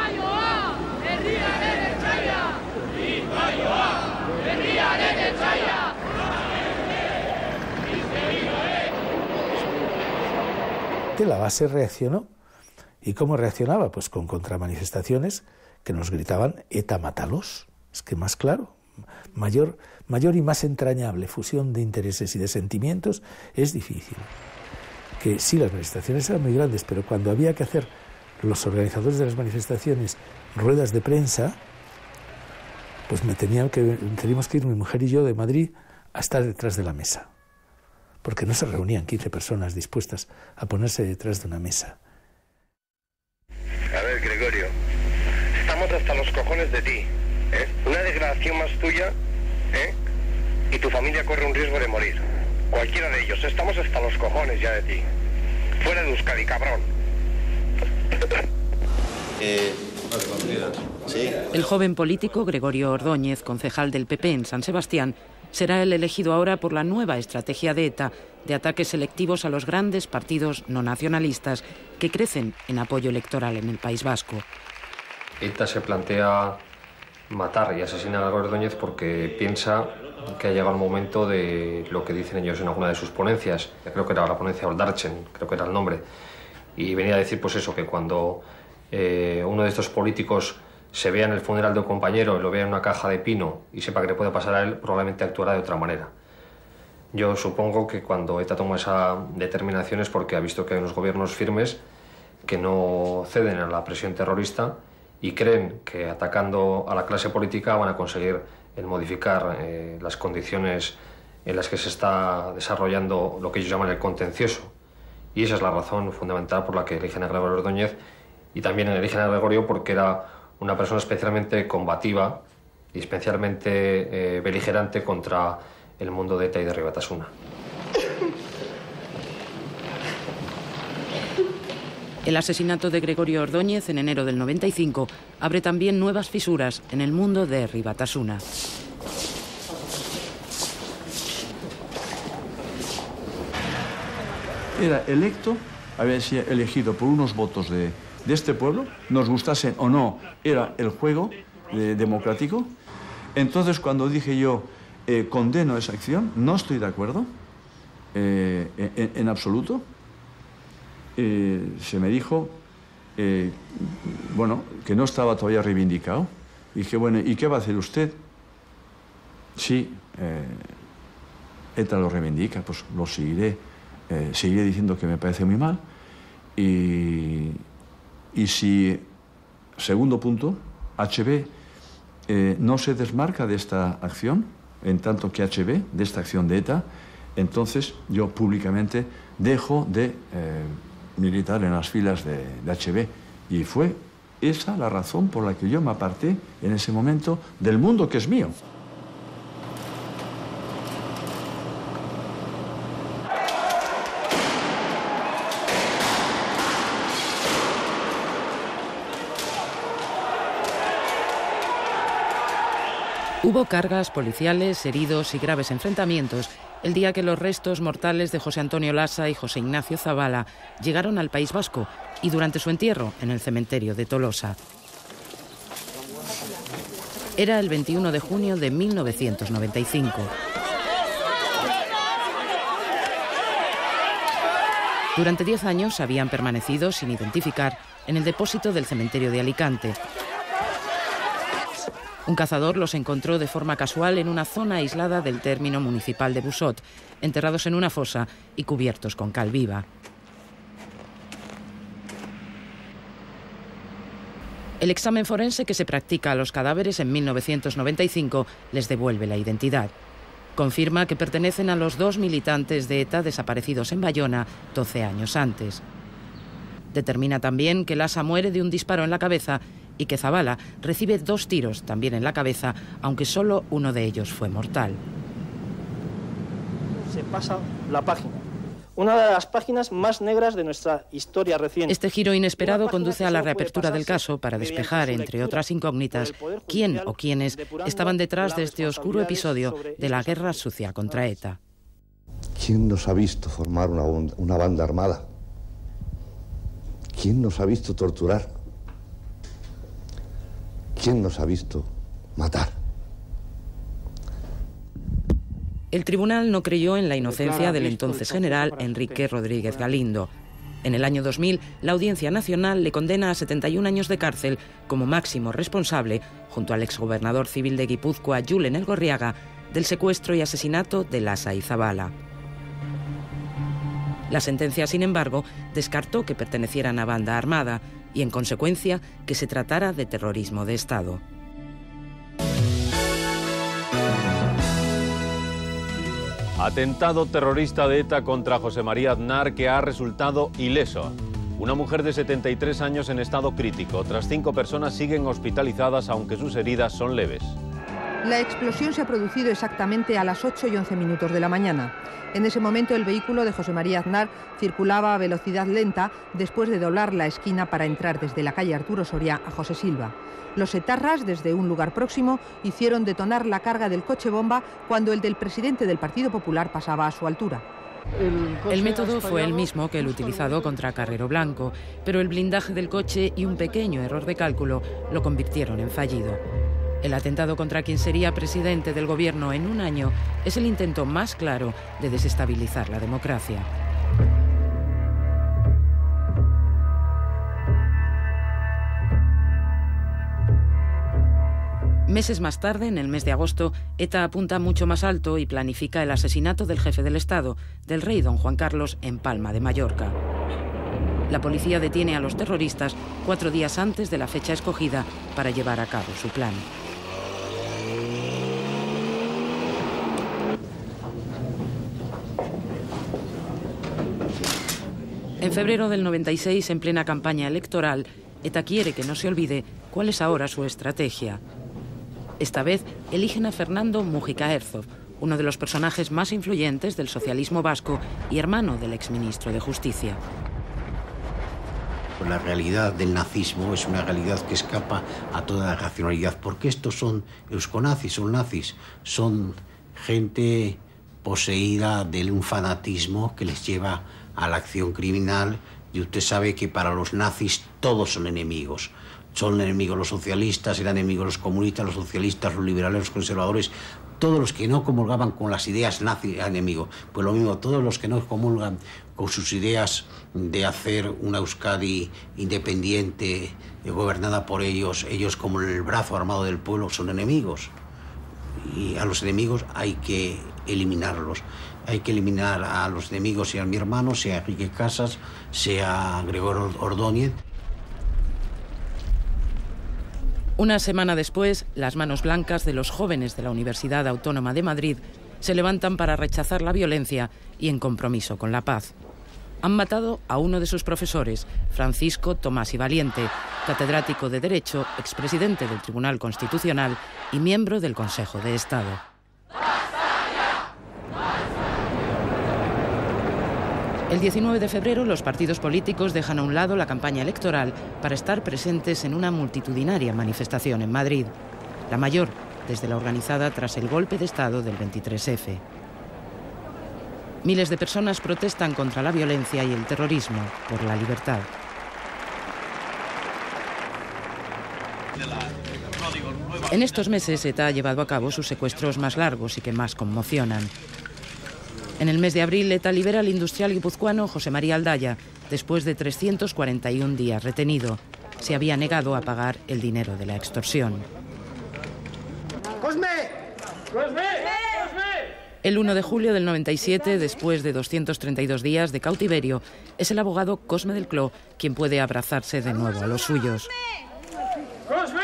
La base reaccionó. ¿Y cómo reaccionaba? Pues con contramanifestaciones que nos gritaban ETA, mátalos. Es que más claro, mayor, mayor y más entrañable fusión de intereses y de sentimientos es difícil. Que sí, las manifestaciones eran muy grandes, pero cuando había que hacer los organizadores de las manifestaciones ruedas de prensa, pues me tenían que, teníamos que ir mi mujer y yo de Madrid a estar detrás de la mesa, porque no se reunían quince personas dispuestas a ponerse detrás de una mesa. A ver, Gregorio, estamos hasta los cojones de ti, ¿eh? Una degradación más tuya, ¿eh? Y tu familia corre un riesgo de morir. Cualquiera de ellos, estamos hasta los cojones ya de ti. Fuera de Euskadi, cabrón. Eh, ¿sí? El joven político Gregorio Ordóñez, concejal del P P en San Sebastián, será el elegido ahora por la nueva estrategia de ETA de ataques selectivos a los grandes partidos no nacionalistas que crecen en apoyo electoral en el País Vasco. ETA se plantea matar y asesinar a Gregorio Ordóñez porque piensa que ha llegado el momento de lo que dicen ellos en alguna de sus ponencias. Creo que era la ponencia Oldarchen, creo que era el nombre. Y venía a decir pues eso, que cuando eh, uno de estos políticos se vea en el funeral de un compañero y lo vea en una caja de pino y sepa que le puede pasar a él, probablemente actuará de otra manera. Yo supongo que cuando ETA toma esa determinación es porque ha visto que hay unos gobiernos firmes que no ceden a la presión terrorista y creen que atacando a la clase política van a conseguir el modificar eh, las condiciones en las que se está desarrollando lo que ellos llaman el contencioso. Y esa es la razón fundamental por la que eligen a Gregorio Ordóñez, y también eligen a Gregorio porque era una persona especialmente combativa y especialmente eh, beligerante contra el mundo de ETA y de Ribatasuna. El asesinato de Gregorio Ordóñez en enero del noventa y cinco abre también nuevas fisuras en el mundo de Ribatasuna. Era electo, había sido elegido por unos votos de, de este pueblo, nos gustasen o no, era el juego de, democrático. Entonces, cuando dije yo, eh, condeno esa acción, no estoy de acuerdo, eh, en, en absoluto, eh, se me dijo, eh, bueno, que no estaba todavía reivindicado. Y dije, bueno, ¿y qué va a hacer usted? Sí, eh, ETA lo reivindica, pues lo seguiré. Eh, seguiré diciendo que me parece muy mal y, y si, segundo punto, H B eh, no se desmarca de esta acción, en tanto que H B, de esta acción de ETA, entonces yo públicamente dejo de eh, militar en las filas de, de H B. Y fue esa la razón por la que yo me aparté en ese momento del mundo que es mío. Hubo cargas policiales, heridos y graves enfrentamientos el día que los restos mortales de José Antonio Lasa y José Ignacio Zavala llegaron al País Vasco y durante su entierro en el cementerio de Tolosa. Era el veintiuno de junio de mil novecientos noventa y cinco. Durante diez años habían permanecido sin identificar en el depósito del cementerio de Alicante. Un cazador los encontró de forma casual en una zona aislada del término municipal de Busot, enterrados en una fosa y cubiertos con cal viva. El examen forense que se practica a los cadáveres en mil novecientos noventa y cinco les devuelve la identidad. Confirma que pertenecen a los dos militantes de ETA desaparecidos en Bayona doce años antes. Determina también que Lasa muere de un disparo en la cabeza y que Zabala recibe dos tiros también en la cabeza, aunque solo uno de ellos fue mortal. Se pasa la página. Una de las páginas más negras de nuestra historia reciente. Este giro inesperado conduce a la reapertura del caso para despejar, entre otras incógnitas, quién o quiénes estaban detrás de este oscuro episodio de la guerra sucia contra ETA. ¿Quién nos ha visto formar una, una banda armada? ¿Quién nos ha visto torturar? ¿Quién nos ha visto matar? El tribunal no creyó en la inocencia del entonces general Enrique Rodríguez Galindo. En el año dos mil, la Audiencia Nacional le condena a setenta y un años de cárcel como máximo responsable, junto al exgobernador civil de Guipúzcoa, Julen Elgorriaga, del secuestro y asesinato de Lasa y Zabala. La sentencia, sin embargo, descartó que pertenecieran a banda armada y, en consecuencia, que se tratara de terrorismo de Estado. Atentado terrorista de ETA contra José María Aznar que ha resultado ileso. Una mujer de setenta y tres años en estado crítico. Otras cinco personas siguen hospitalizadas, aunque sus heridas son leves. La explosión se ha producido exactamente a las ocho y once minutos de la mañana. En ese momento el vehículo de José María Aznar circulaba a velocidad lenta después de doblar la esquina para entrar desde la calle Arturo Soria a José Silva. Los etarras, desde un lugar próximo, hicieron detonar la carga del coche bomba cuando el del presidente del Partido Popular pasaba a su altura. El método fue el mismo que el utilizado contra Carrero Blanco, pero el blindaje del coche y un pequeño error de cálculo lo convirtieron en fallido. El atentado contra quien sería presidente del gobierno en un año es el intento más claro de desestabilizar la democracia. Meses más tarde, en el mes de agosto, ETA apunta mucho más alto y planifica el asesinato del jefe del Estado, del rey don Juan Carlos, en Palma de Mallorca. La policía detiene a los terroristas cuatro días antes de la fecha escogida para llevar a cabo su plan. En febrero del noventa y seis, en plena campaña electoral, ETA quiere que no se olvide cuál es ahora su estrategia. Esta vez eligen a Fernando Mujica Herzog, uno de los personajes más influyentes del socialismo vasco y hermano del exministro de Justicia. La realidad del nazismo es una realidad que escapa a toda la racionalidad, porque estos son euskonazis, son nazis, son gente poseída de un fanatismo que les lleva a la acción criminal, y usted sabe que para los nazis todos son enemigos. Son enemigos los socialistas, eran enemigos los comunistas, los socialistas, los liberales, los conservadores. Todos los que no comulgaban con las ideas nazis eran enemigos. Pues lo mismo, todos los que no comulgan con sus ideas de hacer una Euskadi independiente, gobernada por ellos, ellos como el brazo armado del pueblo, son enemigos. Y a los enemigos hay que eliminarlos. Hay que eliminar a los enemigos, sea mi hermano, sea Enrique Casas, sea Gregorio Ordóñez. Una semana después, las manos blancas de los jóvenes de la Universidad Autónoma de Madrid se levantan para rechazar la violencia y en compromiso con la paz. Han matado a uno de sus profesores, Francisco Tomás y Valiente, catedrático de Derecho, expresidente del Tribunal Constitucional y miembro del Consejo de Estado. El diecinueve de febrero, los partidos políticos dejan a un lado la campaña electoral para estar presentes en una multitudinaria manifestación en Madrid, la mayor desde la organizada tras el golpe de Estado del veintitrés efe. Miles de personas protestan contra la violencia y el terrorismo por la libertad. En estos meses, ETA ha llevado a cabo sus secuestros más largos y que más conmocionan. En el mes de abril, ETA libera al industrial guipuzcoano José María Aldaya, después de trescientos cuarenta y un días retenido. Se había negado a pagar el dinero de la extorsión. ¡Cosme! ¡Cosme! El uno de julio del noventa y siete, después de doscientos treinta y dos días de cautiverio, es el abogado Cosme del Cló quien puede abrazarse de nuevo a los suyos. ¡Cosme!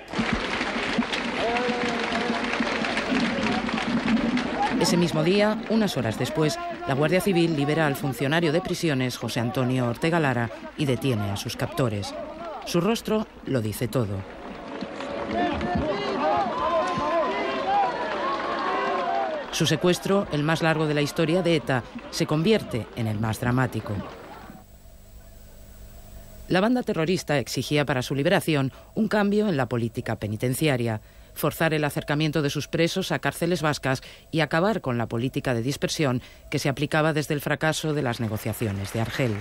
Ese mismo día, unas horas después, la Guardia Civil libera al funcionario de prisiones José Antonio Ortega Lara y detiene a sus captores. Su rostro lo dice todo. Su secuestro, el más largo de la historia de ETA, se convierte en el más dramático. La banda terrorista exigía para su liberación un cambio en la política penitenciaria, forzar el acercamiento de sus presos a cárceles vascas y acabar con la política de dispersión que se aplicaba desde el fracaso de las negociaciones de Argel.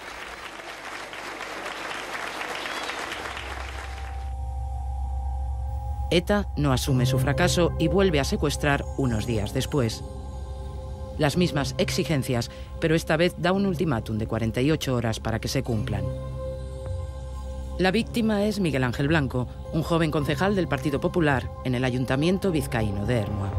ETA no asume su fracaso y vuelve a secuestrar unos días después. Las mismas exigencias, pero esta vez da un ultimátum de cuarenta y ocho horas para que se cumplan. La víctima es Miguel Ángel Blanco, un joven concejal del Partido Popular en el Ayuntamiento vizcaíno de Ermua.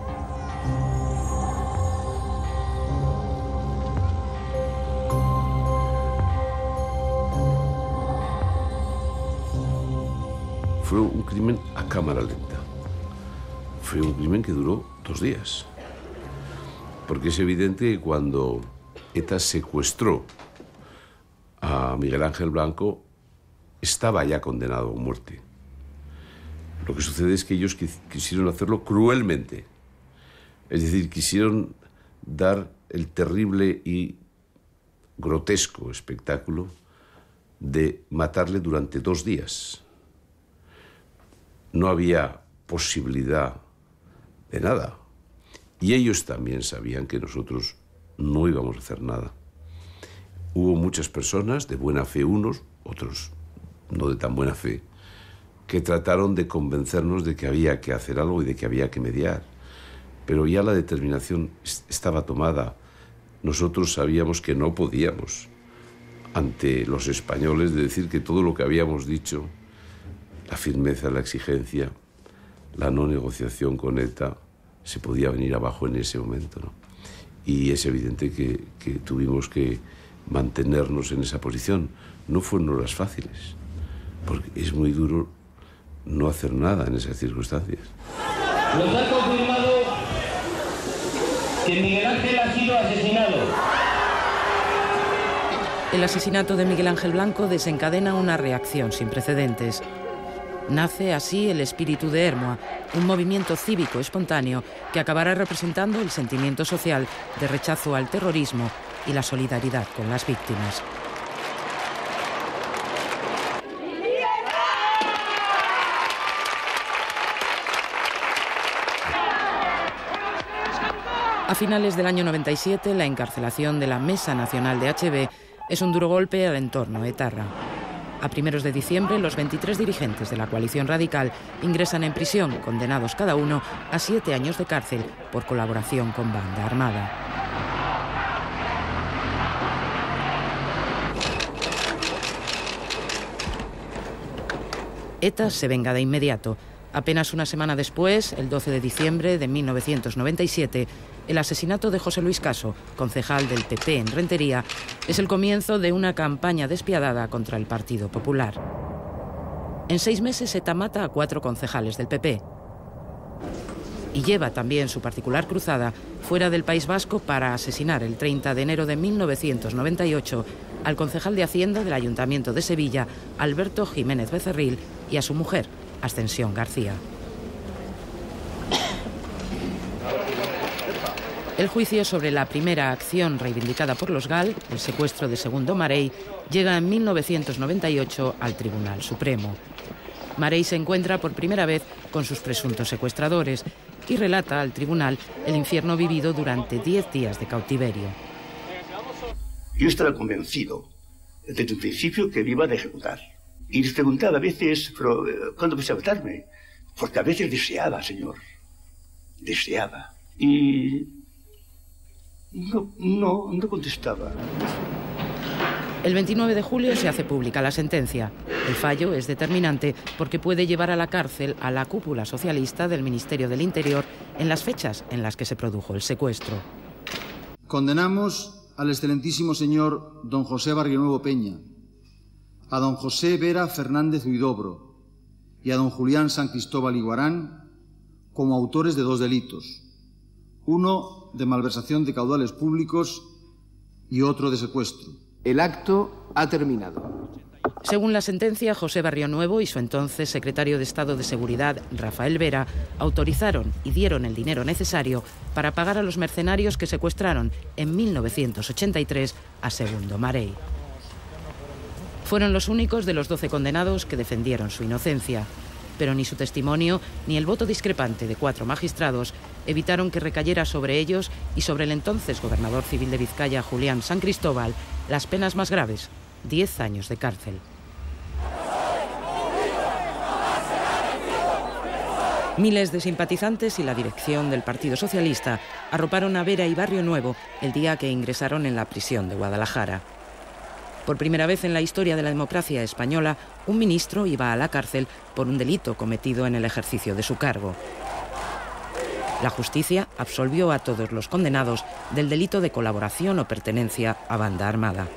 Fue un crimen a cámara lenta. Fue un crimen que duró dos días. Porque es evidente que cuando ETA secuestró a Miguel Ángel Blanco, estaba ya condenado a muerte. Lo que sucede es que ellos quisieron hacerlo cruelmente. Es decir, quisieron dar el terrible y grotesco espectáculo de matarle durante dos días. No había posibilidad de nada. Y ellos también sabían que nosotros no íbamos a hacer nada. Hubo muchas personas, de buena fe unos, otros no de tan buena fe, que trataron de convencernos de que había que hacer algo y de que había que mediar. Pero ya la determinación estaba tomada. Nosotros sabíamos que no podíamos, ante los españoles, de decir que todo lo que habíamos dicho, la firmeza, la exigencia, la no negociación con ETA, se podía venir abajo en ese momento, ¿no? Y es evidente que, que tuvimos que mantenernos en esa posición. No fueron horas fáciles, porque es muy duro no hacer nada en esas circunstancias. Nos ha confirmado que Miguel Ángel ha sido asesinado. El asesinato de Miguel Ángel Blanco desencadena una reacción sin precedentes. Nace así el Espíritu de Ermua, un movimiento cívico espontáneo que acabará representando el sentimiento social de rechazo al terrorismo y la solidaridad con las víctimas. A finales del año noventa y siete, la encarcelación de la Mesa Nacional de H B es un duro golpe al entorno etarra. A primeros de diciembre, los veintitrés dirigentes de la coalición radical ingresan en prisión, condenados cada uno a siete años de cárcel por colaboración con banda armada. ETA se venga de inmediato. Apenas una semana después, el doce de diciembre de mil novecientos noventa y siete, el asesinato de José Luis Caso, concejal del P P en Rentería, es el comienzo de una campaña despiadada contra el Partido Popular. En seis meses, ETA mata a cuatro concejales del P P y lleva también su particular cruzada fuera del País Vasco para asesinar el treinta de enero de mil novecientos noventa y ocho al concejal de Hacienda del Ayuntamiento de Sevilla, Alberto Jiménez Becerril, y a su mujer, Ascensión García. El juicio sobre la primera acción reivindicada por los GAL, el secuestro de Segundo Marey, llega en mil novecientos noventa y ocho al Tribunal Supremo. Marey se encuentra por primera vez con sus presuntos secuestradores y relata al tribunal el infierno vivido durante diez días de cautiverio. Yo estaba convencido desde un principio que me iban a ejecutar. Y les preguntaba a veces, pero ¿cuándo vas a matarme? Porque a veces deseaba, señor. Deseaba. Y No, no, no contestaba. El veintinueve de julio se hace pública la sentencia. El fallo es determinante porque puede llevar a la cárcel a la cúpula socialista del Ministerio del Interior en las fechas en las que se produjo el secuestro. Condenamos al excelentísimo señor don José Barrionuevo Peña, a don José Vera Fernández Huidobro y a don Julián San Cristóbal Iguarán como autores de dos delitos, uno de malversación de caudales públicos y otro de secuestro. El acto ha terminado. Según la sentencia, José Barrionuevo y su entonces secretario de Estado de Seguridad, Rafael Vera, autorizaron y dieron el dinero necesario para pagar a los mercenarios que secuestraron en mil novecientos ochenta y tres a Segundo Marey. Fueron los únicos de los doce condenados que defendieron su inocencia, pero ni su testimonio ni el voto discrepante de cuatro magistrados evitaron que recayera sobre ellos y sobre el entonces gobernador civil de Vizcaya, Julián San Cristóbal, las penas más graves, diez años de cárcel. Miles de simpatizantes y la dirección del Partido Socialista arroparon a Vera y Barrionuevo el día que ingresaron en la prisión de Guadalajara. Por primera vez en la historia de la democracia española, un ministro iba a la cárcel por un delito cometido en el ejercicio de su cargo. La justicia absolvió a todos los condenados del delito de colaboración o pertenencia a banda armada.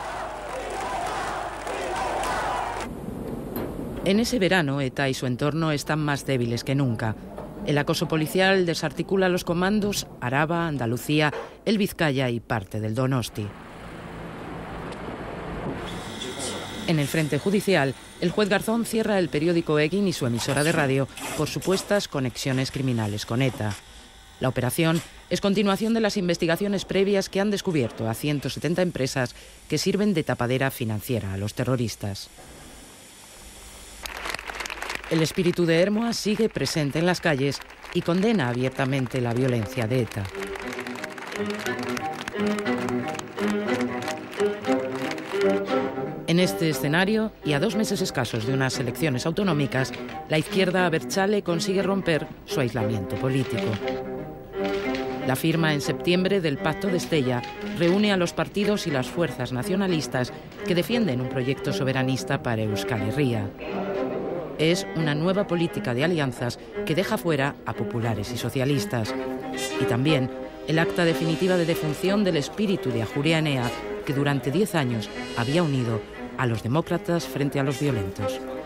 En ese verano, ETA y su entorno están más débiles que nunca. El acoso policial desarticula los comandos Araba, Andalucía, el Vizcaya y parte del Donosti. En el frente judicial, el juez Garzón cierra el periódico Egin y su emisora de radio por supuestas conexiones criminales con ETA. La operación es continuación de las investigaciones previas que han descubierto a ciento setenta empresas que sirven de tapadera financiera a los terroristas. El espíritu de Hermoa sigue presente en las calles y condena abiertamente la violencia de ETA. En este escenario, y a dos meses escasos de unas elecciones autonómicas, la izquierda abertzale consigue romper su aislamiento político. La firma en septiembre del Pacto de Estella reúne a los partidos y las fuerzas nacionalistas que defienden un proyecto soberanista para Euskal Herria. Es una nueva política de alianzas que deja fuera a populares y socialistas. Y también el acta definitiva de defunción del espíritu de Ajuria Enea, que durante diez años había unido a los demócratas frente a los violentos.